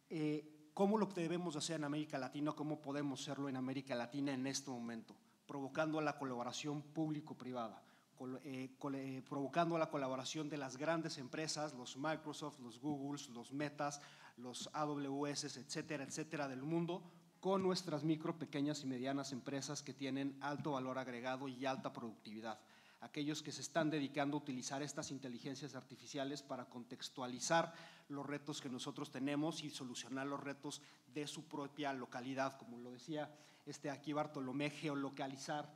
eh, ¿Cómo lo que debemos hacer en América Latina? ¿Cómo podemos hacerlo en América Latina en este momento? Provocando la colaboración público-privada. Eh, eh, provocando la colaboración de las grandes empresas, los Microsoft, los Googles, los Metas, los A W S, etcétera, etcétera del mundo, con nuestras micro, pequeñas y medianas empresas que tienen alto valor agregado y alta productividad. Aquellos que se están dedicando a utilizar estas inteligencias artificiales para contextualizar los retos que nosotros tenemos y solucionar los retos de su propia localidad, como lo decía este aquí Bartolomé, geolocalizar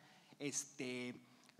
este,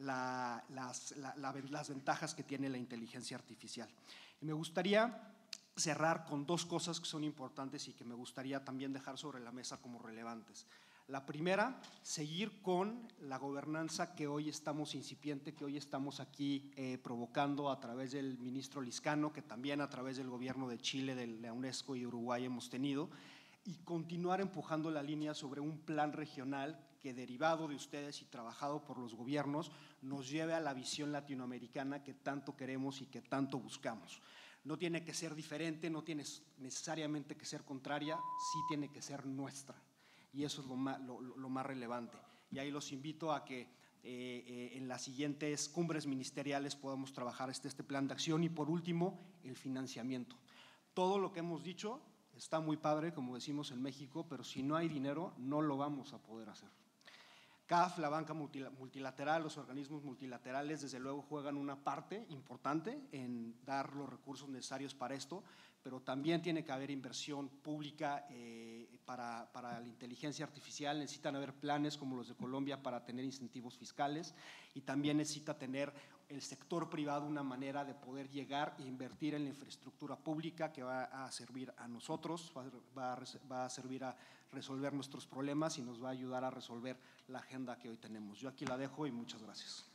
La, las, la, la, las ventajas que tiene la inteligencia artificial. Y me gustaría cerrar con dos cosas que son importantes y que me gustaría también dejar sobre la mesa como relevantes. La primera, seguir con la gobernanza que hoy estamos incipiente, que hoy estamos aquí eh, provocando a través del ministro Lizcano, que también a través del gobierno de Chile, de la UNESCO y Uruguay hemos tenido, y continuar empujando la línea sobre un plan regional que, derivado de ustedes y trabajado por los gobiernos, nos lleve a la visión latinoamericana que tanto queremos y que tanto buscamos. No tiene que ser diferente, no tiene necesariamente que ser contraria, sí tiene que ser nuestra. Y eso es lo más, lo, lo más relevante. Y ahí los invito a que eh, eh, en las siguientes cumbres ministeriales podamos trabajar este, este plan de acción. Y por último, el financiamiento. Todo lo que hemos dicho está muy padre, como decimos en México, pero si no hay dinero, no lo vamos a poder hacer. C A F, la banca multilateral, los organismos multilaterales, desde luego juegan una parte importante en dar los recursos necesarios para esto, pero también tiene que haber inversión pública eh, para, para la inteligencia artificial. Necesitan haber planes como los de Colombia para tener incentivos fiscales, y también necesita tener el sector privado una manera de poder llegar e invertir en la infraestructura pública que va a servir a nosotros, va a, va a servir a resolver nuestros problemas y nos va a ayudar a resolver la agenda que hoy tenemos. Yo aquí la dejo y muchas gracias.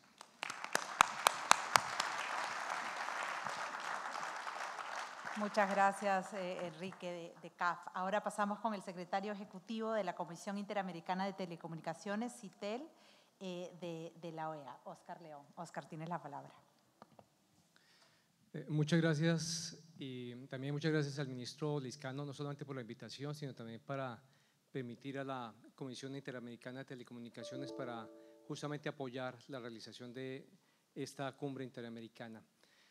Muchas gracias, eh, Enrique, de, de C A F. Ahora pasamos con el secretario ejecutivo de la Comisión Interamericana de Telecomunicaciones, CITEL, eh, de, de la O E A, Oscar León. Oscar, tienes la palabra. Eh, muchas gracias, y también muchas gracias al ministro Lizcano, no solamente por la invitación, sino también para permitir a la Comisión Interamericana de Telecomunicaciones para justamente apoyar la realización de esta cumbre interamericana.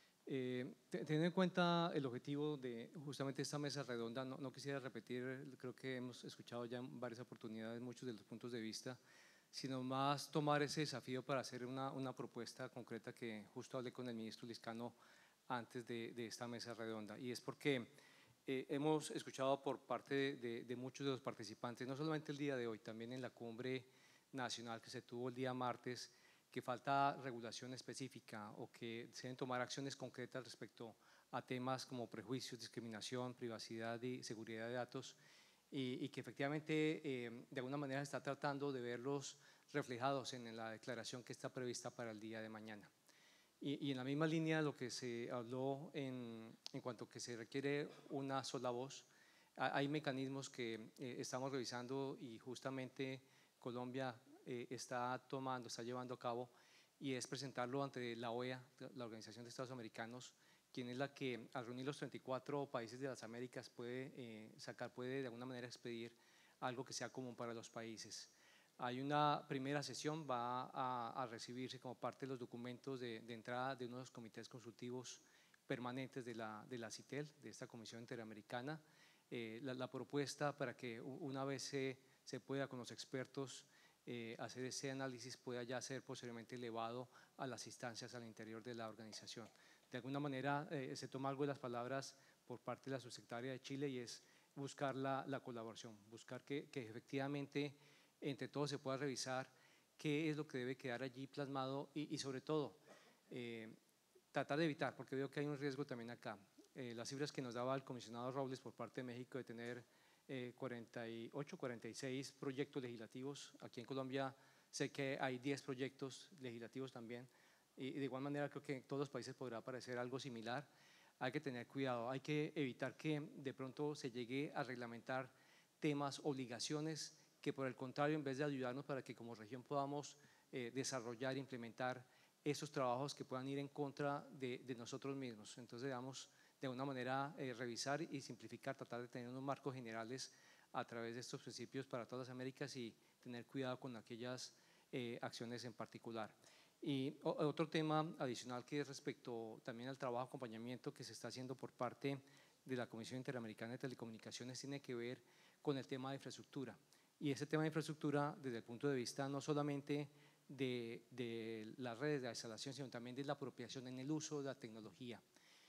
Eh, teniendo en cuenta el objetivo de justamente esta mesa redonda, no, no quisiera repetir, creo que hemos escuchado ya en varias oportunidades muchos de los puntos de vista, sino más tomar ese desafío para hacer una, una propuesta concreta que justo hablé con el ministro Lizcano antes de, de esta mesa redonda. Y es porque eh, hemos escuchado por parte de, de, de muchos de los participantes, no solamente el día de hoy, también en la cumbre nacional que se tuvo el día martes, que falta regulación específica o que se deben tomar acciones concretas respecto a temas como prejuicios, discriminación, privacidad y seguridad de datos, y, y que efectivamente eh, de alguna manera se está tratando de verlos reflejados en la declaración que está prevista para el día de mañana. Y, y en la misma línea lo que se habló en, en cuanto a que se requiere una sola voz, hay mecanismos que eh, estamos revisando y justamente Colombia Eh, está tomando, está llevando a cabo, y es presentarlo ante la O E A, la Organización de Estados Americanos, quien es la que al reunir los treinta y cuatro países de las Américas puede eh, sacar, puede de alguna manera expedir algo que sea común para los países. Hay una primera sesión, va a, a recibirse como parte de los documentos de, de entrada de uno de los comités consultivos permanentes de la, de la CITEL, de esta Comisión Interamericana, eh, la, la propuesta para que una vez se, se pueda con los expertos Eh, hacer ese análisis pueda ya ser posteriormente elevado a las instancias al interior de la organización. De alguna manera eh, se toma algo de las palabras por parte de la subsecretaria de Chile, y es buscar la, la colaboración, buscar que, que efectivamente entre todos se pueda revisar qué es lo que debe quedar allí plasmado y, y sobre todo eh, tratar de evitar, porque veo que hay un riesgo también acá. Eh, las cifras que nos daba el comisionado Robles por parte de México de tener Eh, cuarenta y ocho, cuarenta y seis proyectos legislativos. Aquí en Colombia sé que hay diez proyectos legislativos también, y de igual manera creo que en todos los países podrá parecer algo similar. Hay que tener cuidado, hay que evitar que de pronto se llegue a reglamentar temas, obligaciones, que por el contrario, en vez de ayudarnos para que como región podamos eh, desarrollar e implementar esos trabajos que puedan ir en contra de, de nosotros mismos. Entonces, digamos, de alguna manera eh, revisar y simplificar, tratar de tener unos marcos generales a través de estos principios para todas las Américas y tener cuidado con aquellas eh, acciones en particular. Y o, otro tema adicional que es respecto también al trabajo de acompañamiento que se está haciendo por parte de la Comisión Interamericana de Telecomunicaciones tiene que ver con el tema de infraestructura. Y ese tema de infraestructura desde el punto de vista no solamente de, de las redes de instalación, sino también de la apropiación en el uso de la tecnología.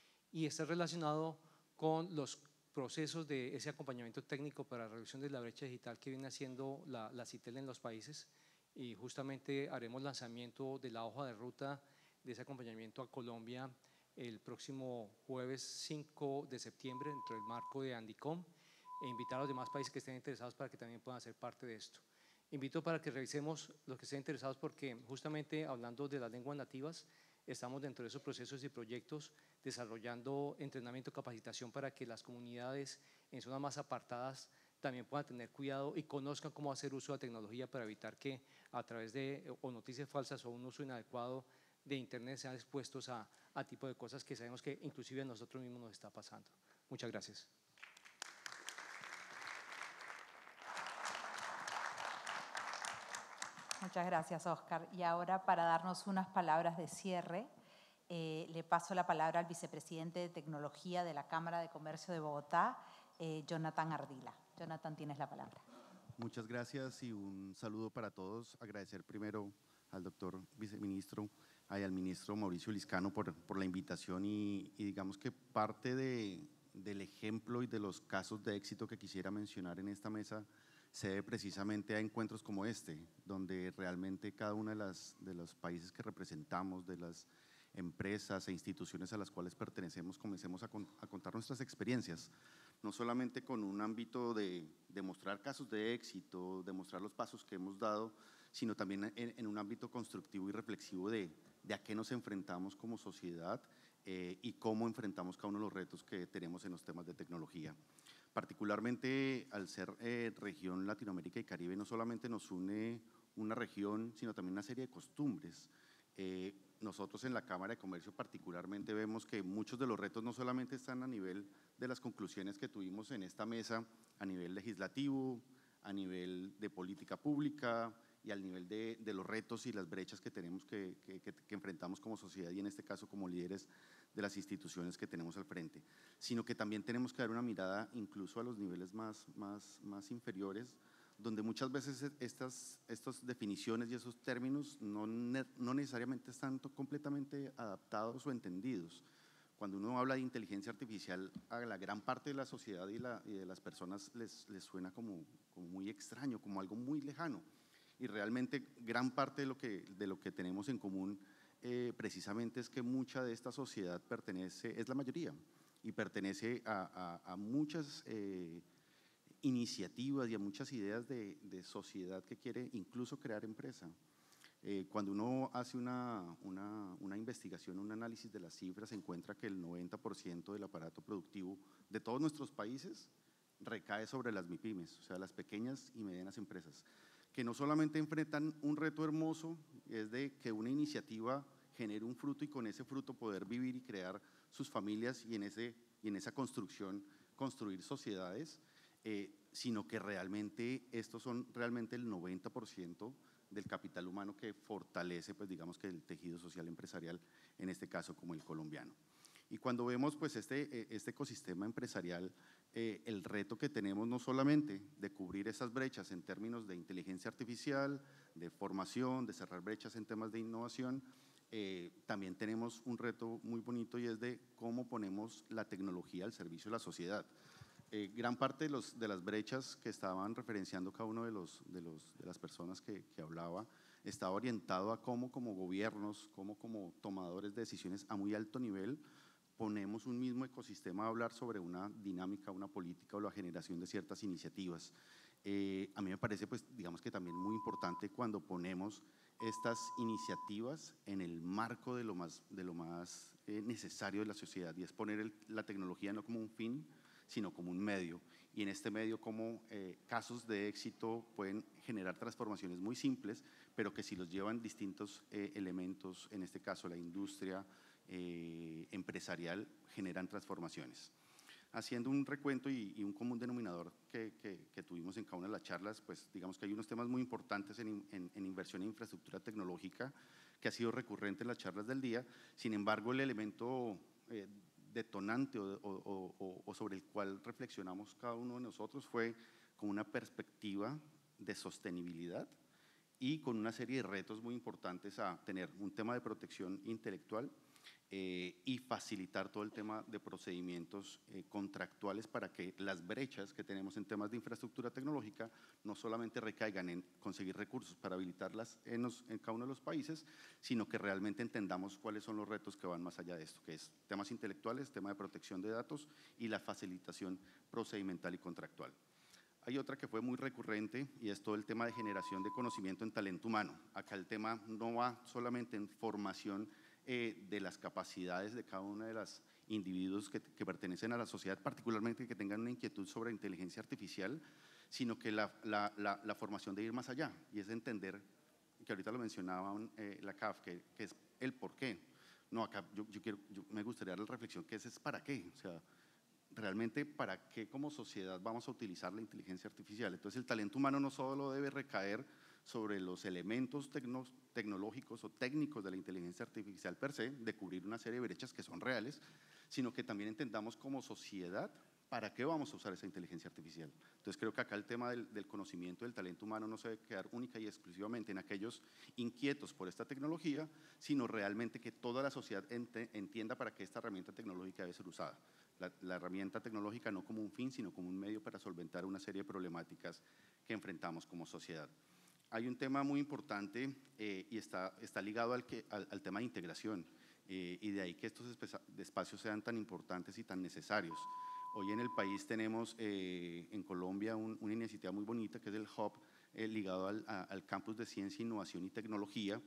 Y está relacionado con los procesos de ese acompañamiento técnico para la reducción de la brecha digital que viene haciendo la, la CITEL en los países, y justamente haremos lanzamiento de la hoja de ruta de ese acompañamiento a Colombia el próximo jueves cinco de septiembre dentro del marco de Andicom, e invitar a los demás países que estén interesados para que también puedan ser parte de esto. Invito para que revisemos los que estén interesados, porque justamente hablando de las lenguas nativas, estamos dentro de esos procesos y proyectos desarrollando entrenamiento, capacitación para que las comunidades en zonas más apartadas también puedan tener cuidado y conozcan cómo hacer uso de la tecnología para evitar que a través de o noticias falsas o un uso inadecuado de Internet sean expuestos a, a tipo de cosas que sabemos que inclusive a nosotros mismos nos está pasando. Muchas gracias. Muchas gracias, Oscar. Y ahora, para darnos unas palabras de cierre, eh, le paso la palabra al vicepresidente de Tecnología de la Cámara de Comercio de Bogotá, eh, Jonathan Ardila. Jonathan, tienes la palabra. Muchas gracias y un saludo para todos. Agradecer primero al doctor viceministro y al ministro Mauricio Liscano por, por la invitación y, y digamos que parte de, del ejemplo y de los casos de éxito que quisiera mencionar en esta mesa se debe precisamente a encuentros como este, donde realmente cada uno de, las, de los países que representamos, de las empresas e instituciones a las cuales pertenecemos, comencemos a, con, a contar nuestras experiencias, no solamente con un ámbito de, de mostrar casos de éxito, de mostrar los pasos que hemos dado, sino también en, en un ámbito constructivo y reflexivo de, de a qué nos enfrentamos como sociedad eh, y cómo enfrentamos cada uno de los retos que tenemos en los temas de tecnología. Particularmente al ser eh, región Latinoamérica y Caribe, no solamente nos une una región, sino también una serie de costumbres. Eh, nosotros en la Cámara de Comercio particularmente vemos que muchos de los retos no solamente están a nivel de las conclusiones que tuvimos en esta mesa, a nivel legislativo, a nivel de política pública y al nivel de, de los retos y las brechas que tenemos que, que, que, que enfrentamos como sociedad y en este caso como líderes de las instituciones que tenemos al frente, sino que también tenemos que dar una mirada incluso a los niveles más, más, más inferiores, donde muchas veces estas, estas definiciones y esos términos no, no necesariamente están completamente adaptados o entendidos. Cuando uno habla de inteligencia artificial, a la gran parte de la sociedad y, la, y de las personas les, les suena como, como muy extraño, como algo muy lejano. Y realmente gran parte de lo que, de lo que tenemos en común eh, precisamente es que mucha de esta sociedad pertenece, es la mayoría, y pertenece a, a, a muchas eh, iniciativas y a muchas ideas de, de sociedad que quiere incluso crear empresa. Eh, cuando uno hace una, una, una investigación, un análisis de las cifras, se encuentra que el noventa por ciento del aparato productivo de todos nuestros países recae sobre las MIPYMES, o sea, las pequeñas y medianas empresas, que no solamente enfrentan un reto hermoso, es de que una iniciativa genere un fruto y con ese fruto poder vivir y crear sus familias y en, ese, y en esa construcción construir sociedades, eh, sino que realmente estos son realmente el noventa por ciento del capital humano que fortalece, pues digamos que el tejido social empresarial, en este caso como el colombiano. Y cuando vemos pues este, este ecosistema empresarial, eh, el reto que tenemos no solamente de cubrir esas brechas en términos de inteligencia artificial, de formación, de cerrar brechas en temas de innovación, eh, también tenemos un reto muy bonito y es de cómo ponemos la tecnología al servicio de la sociedad. Eh, gran parte de, los, de las brechas que estaban referenciando cada uno de, los, de, los, de las personas que, que hablaba estaba orientado a cómo como gobiernos, cómo como tomadores de decisiones a muy alto nivel ponemos un mismo ecosistema a hablar sobre una dinámica, una política o la generación de ciertas iniciativas. Eh, a mí me parece, pues, digamos que también muy importante cuando ponemos estas iniciativas en el marco de lo más, de lo más eh, necesario de la sociedad y es poner el, la tecnología no como un fin, sino como un medio. Y en este medio, como eh, casos de éxito pueden generar transformaciones muy simples, pero que si los llevan distintos eh, elementos, en este caso la industria eh, empresarial, generan transformaciones. Haciendo un recuento y, y un común denominador que, que, que tuvimos en cada una de las charlas, pues digamos que hay unos temas muy importantes en, en, en inversión en infraestructura tecnológica que ha sido recurrente en las charlas del día. Sin embargo, el elemento eh, detonante o, o, o, o sobre el cual reflexionamos cada uno de nosotros fue con una perspectiva de sostenibilidad y con una serie de retos muy importantes a tener un tema de protección intelectual eh, y facilitar todo el tema de procedimientos eh, contractuales para que las brechas que tenemos en temas de infraestructura tecnológica no solamente recaigan en conseguir recursos para habilitarlas en, los, en cada uno de los países, sino que realmente entendamos cuáles son los retos que van más allá de esto, que es temas intelectuales, tema de protección de datos y la facilitación procedimental y contractual. Hay otra que fue muy recurrente y es todo el tema de generación de conocimiento en talento humano. Acá el tema no va solamente en formación eh, de las capacidades de cada uno de los individuos que, que pertenecen a la sociedad, particularmente que tengan una inquietud sobre inteligencia artificial, sino que la, la, la, la formación de ir más allá y es entender, que ahorita lo mencionaba eh, la C A F, que, que es el por qué. No, acá yo, yo, quiero, yo me gustaría dar la reflexión que ese es para qué, o sea, realmente para qué como sociedad vamos a utilizar la inteligencia artificial. Entonces el talento humano no solo debe recaer sobre los elementos tecno, tecnológicos o técnicos de la inteligencia artificial per se, de cubrir una serie de brechas que son reales, sino que también entendamos como sociedad ¿para qué vamos a usar esa inteligencia artificial? Entonces creo que acá el tema del, del conocimiento del talento humano no se debe quedar única y exclusivamente en aquellos inquietos por esta tecnología, sino realmente que toda la sociedad ente, entienda para qué esta herramienta tecnológica debe ser usada. La, la herramienta tecnológica no como un fin, sino como un medio para solventar una serie de problemáticas que enfrentamos como sociedad. Hay un tema muy importante eh, y está, está ligado al, que, al, al tema de integración eh, y de ahí que estos espacios sean tan importantes y tan necesarios. Hoy en el país tenemos eh, en Colombia un, una iniciativa muy bonita que es el Hub eh, ligado al, a, al campus de ciencia, innovación y tecnología,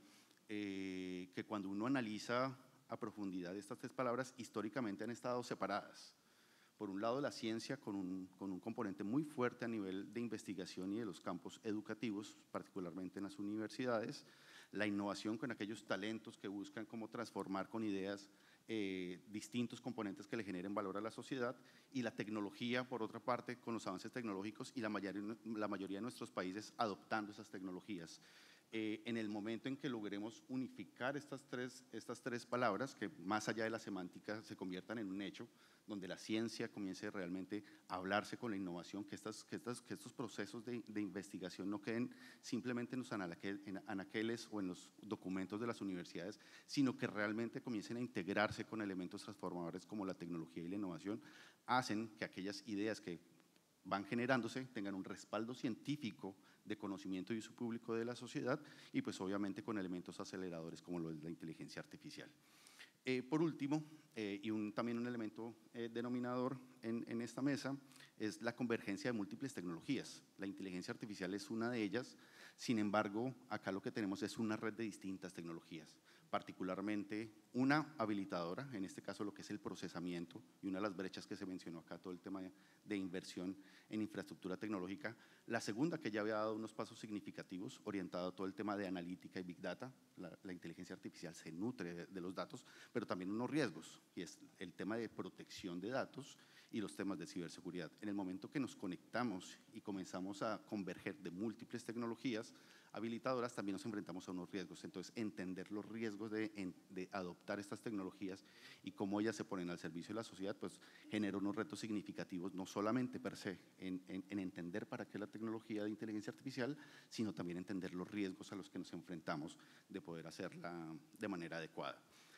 eh, que cuando uno analiza a profundidad estas tres palabras, históricamente han estado separadas. Por un lado, la ciencia con un, con un componente muy fuerte a nivel de investigación y de los campos educativos, particularmente en las universidades, la innovación con aquellos talentos que buscan cómo transformar con ideas eh, distintos componentes que le generen valor a la sociedad, y la tecnología, por otra parte, con los avances tecnológicos y la mayoría, la mayoría de nuestros países adoptando esas tecnologías. Eh, en el momento en que logremos unificar estas tres, estas tres palabras, que más allá de la semántica se conviertan en un hecho, donde la ciencia comience realmente a hablarse con la innovación, que, estas, que, estas, que estos procesos de, de investigación no queden simplemente en los anaquel, en anaqueles o en los documentos de las universidades, sino que realmente comiencen a integrarse con elementos transformadores como la tecnología y la innovación, hacen que aquellas ideas que van generándose tengan un respaldo científico de conocimiento y uso público de la sociedad y pues obviamente con elementos aceleradores como lo es la inteligencia artificial. Eh, por último, eh, y un, también un elemento eh, denominador en, en esta mesa, es la convergencia de múltiples tecnologías. La inteligencia artificial es una de ellas, sin embargo, acá lo que tenemos es una red de distintas tecnologías, particularmente una habilitadora, en este caso lo que es el procesamiento, y una de las brechas que se mencionó acá, todo el tema de, de inversión en infraestructura tecnológica. La segunda, que ya había dado unos pasos significativos, orientado a todo el tema de analítica y Big Data. La, la inteligencia artificial se nutre de, de los datos, pero también unos riesgos, y es el tema de protección de datos y los temas de ciberseguridad. En el momento que nos conectamos y comenzamos a converger de múltiples tecnologías habilitadoras, también nos enfrentamos a unos riesgos. Entonces, entender los riesgos de, de adoptar estas tecnologías y cómo ellas se ponen al servicio de la sociedad, pues genera unos retos significativos, no solamente per se en, en, en entender para qué la tecnología de inteligencia artificial, sino también entender los riesgos a los que nos enfrentamos de poder hacerla de manera adecuada.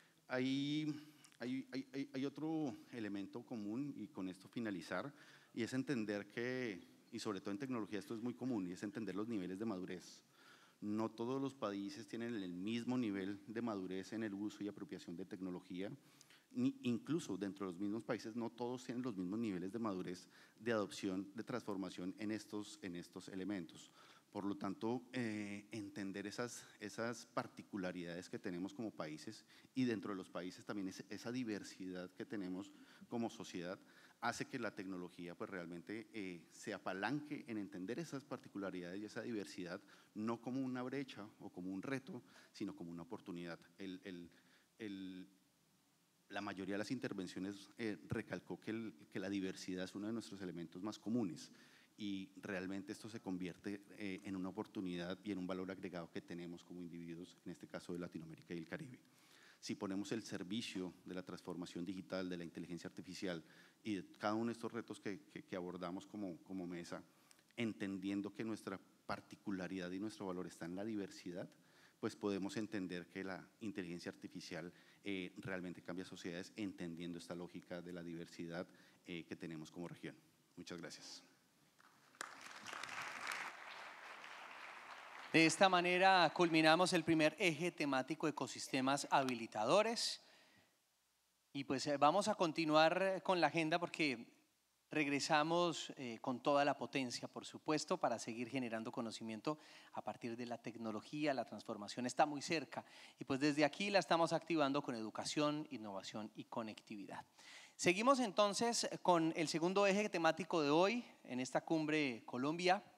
Hay, hay, hay, hay otro elemento común, y con esto finalizar, y es entender que, y sobre todo en tecnología esto es muy común, y es entender los niveles de madurez. No todos los países tienen el mismo nivel de madurez en el uso y apropiación de tecnología, ni incluso dentro de los mismos países no todos tienen los mismos niveles de madurez de adopción, de transformación en estos, en estos elementos. Por lo tanto, eh, entender esas, esas particularidades que tenemos como países, y dentro de los países también es, esa diversidad que tenemos como sociedad, hace que la tecnología pues realmente eh, se apalanque en entender esas particularidades y esa diversidad, no como una brecha o como un reto, sino como una oportunidad. El, el, el, la mayoría de las intervenciones eh, recalcó que, el, que la diversidad es uno de nuestros elementos más comunes, y realmente esto se convierte eh, en una oportunidad y en un valor agregado que tenemos como individuos, en este caso de Latinoamérica y el Caribe. Si ponemos el servicio de la transformación digital, de la inteligencia artificial y de cada uno de estos retos que, que, que abordamos como, como mesa, entendiendo que nuestra particularidad y nuestro valor está en la diversidad, pues podemos entender que la inteligencia artificial eh, realmente cambia sociedades, entendiendo esta lógica de la diversidad eh, que tenemos como región. Muchas gracias. De esta manera culminamos el primer eje temático ecosistemas habilitadores, y pues vamos a continuar con la agenda porque regresamos eh, con toda la potencia, por supuesto, para seguir generando conocimiento a partir de la tecnología. La transformación está muy cerca y pues desde aquí la estamos activando con educación, innovación y conectividad. Seguimos entonces con el segundo eje temático de hoy en esta cumbre Colombia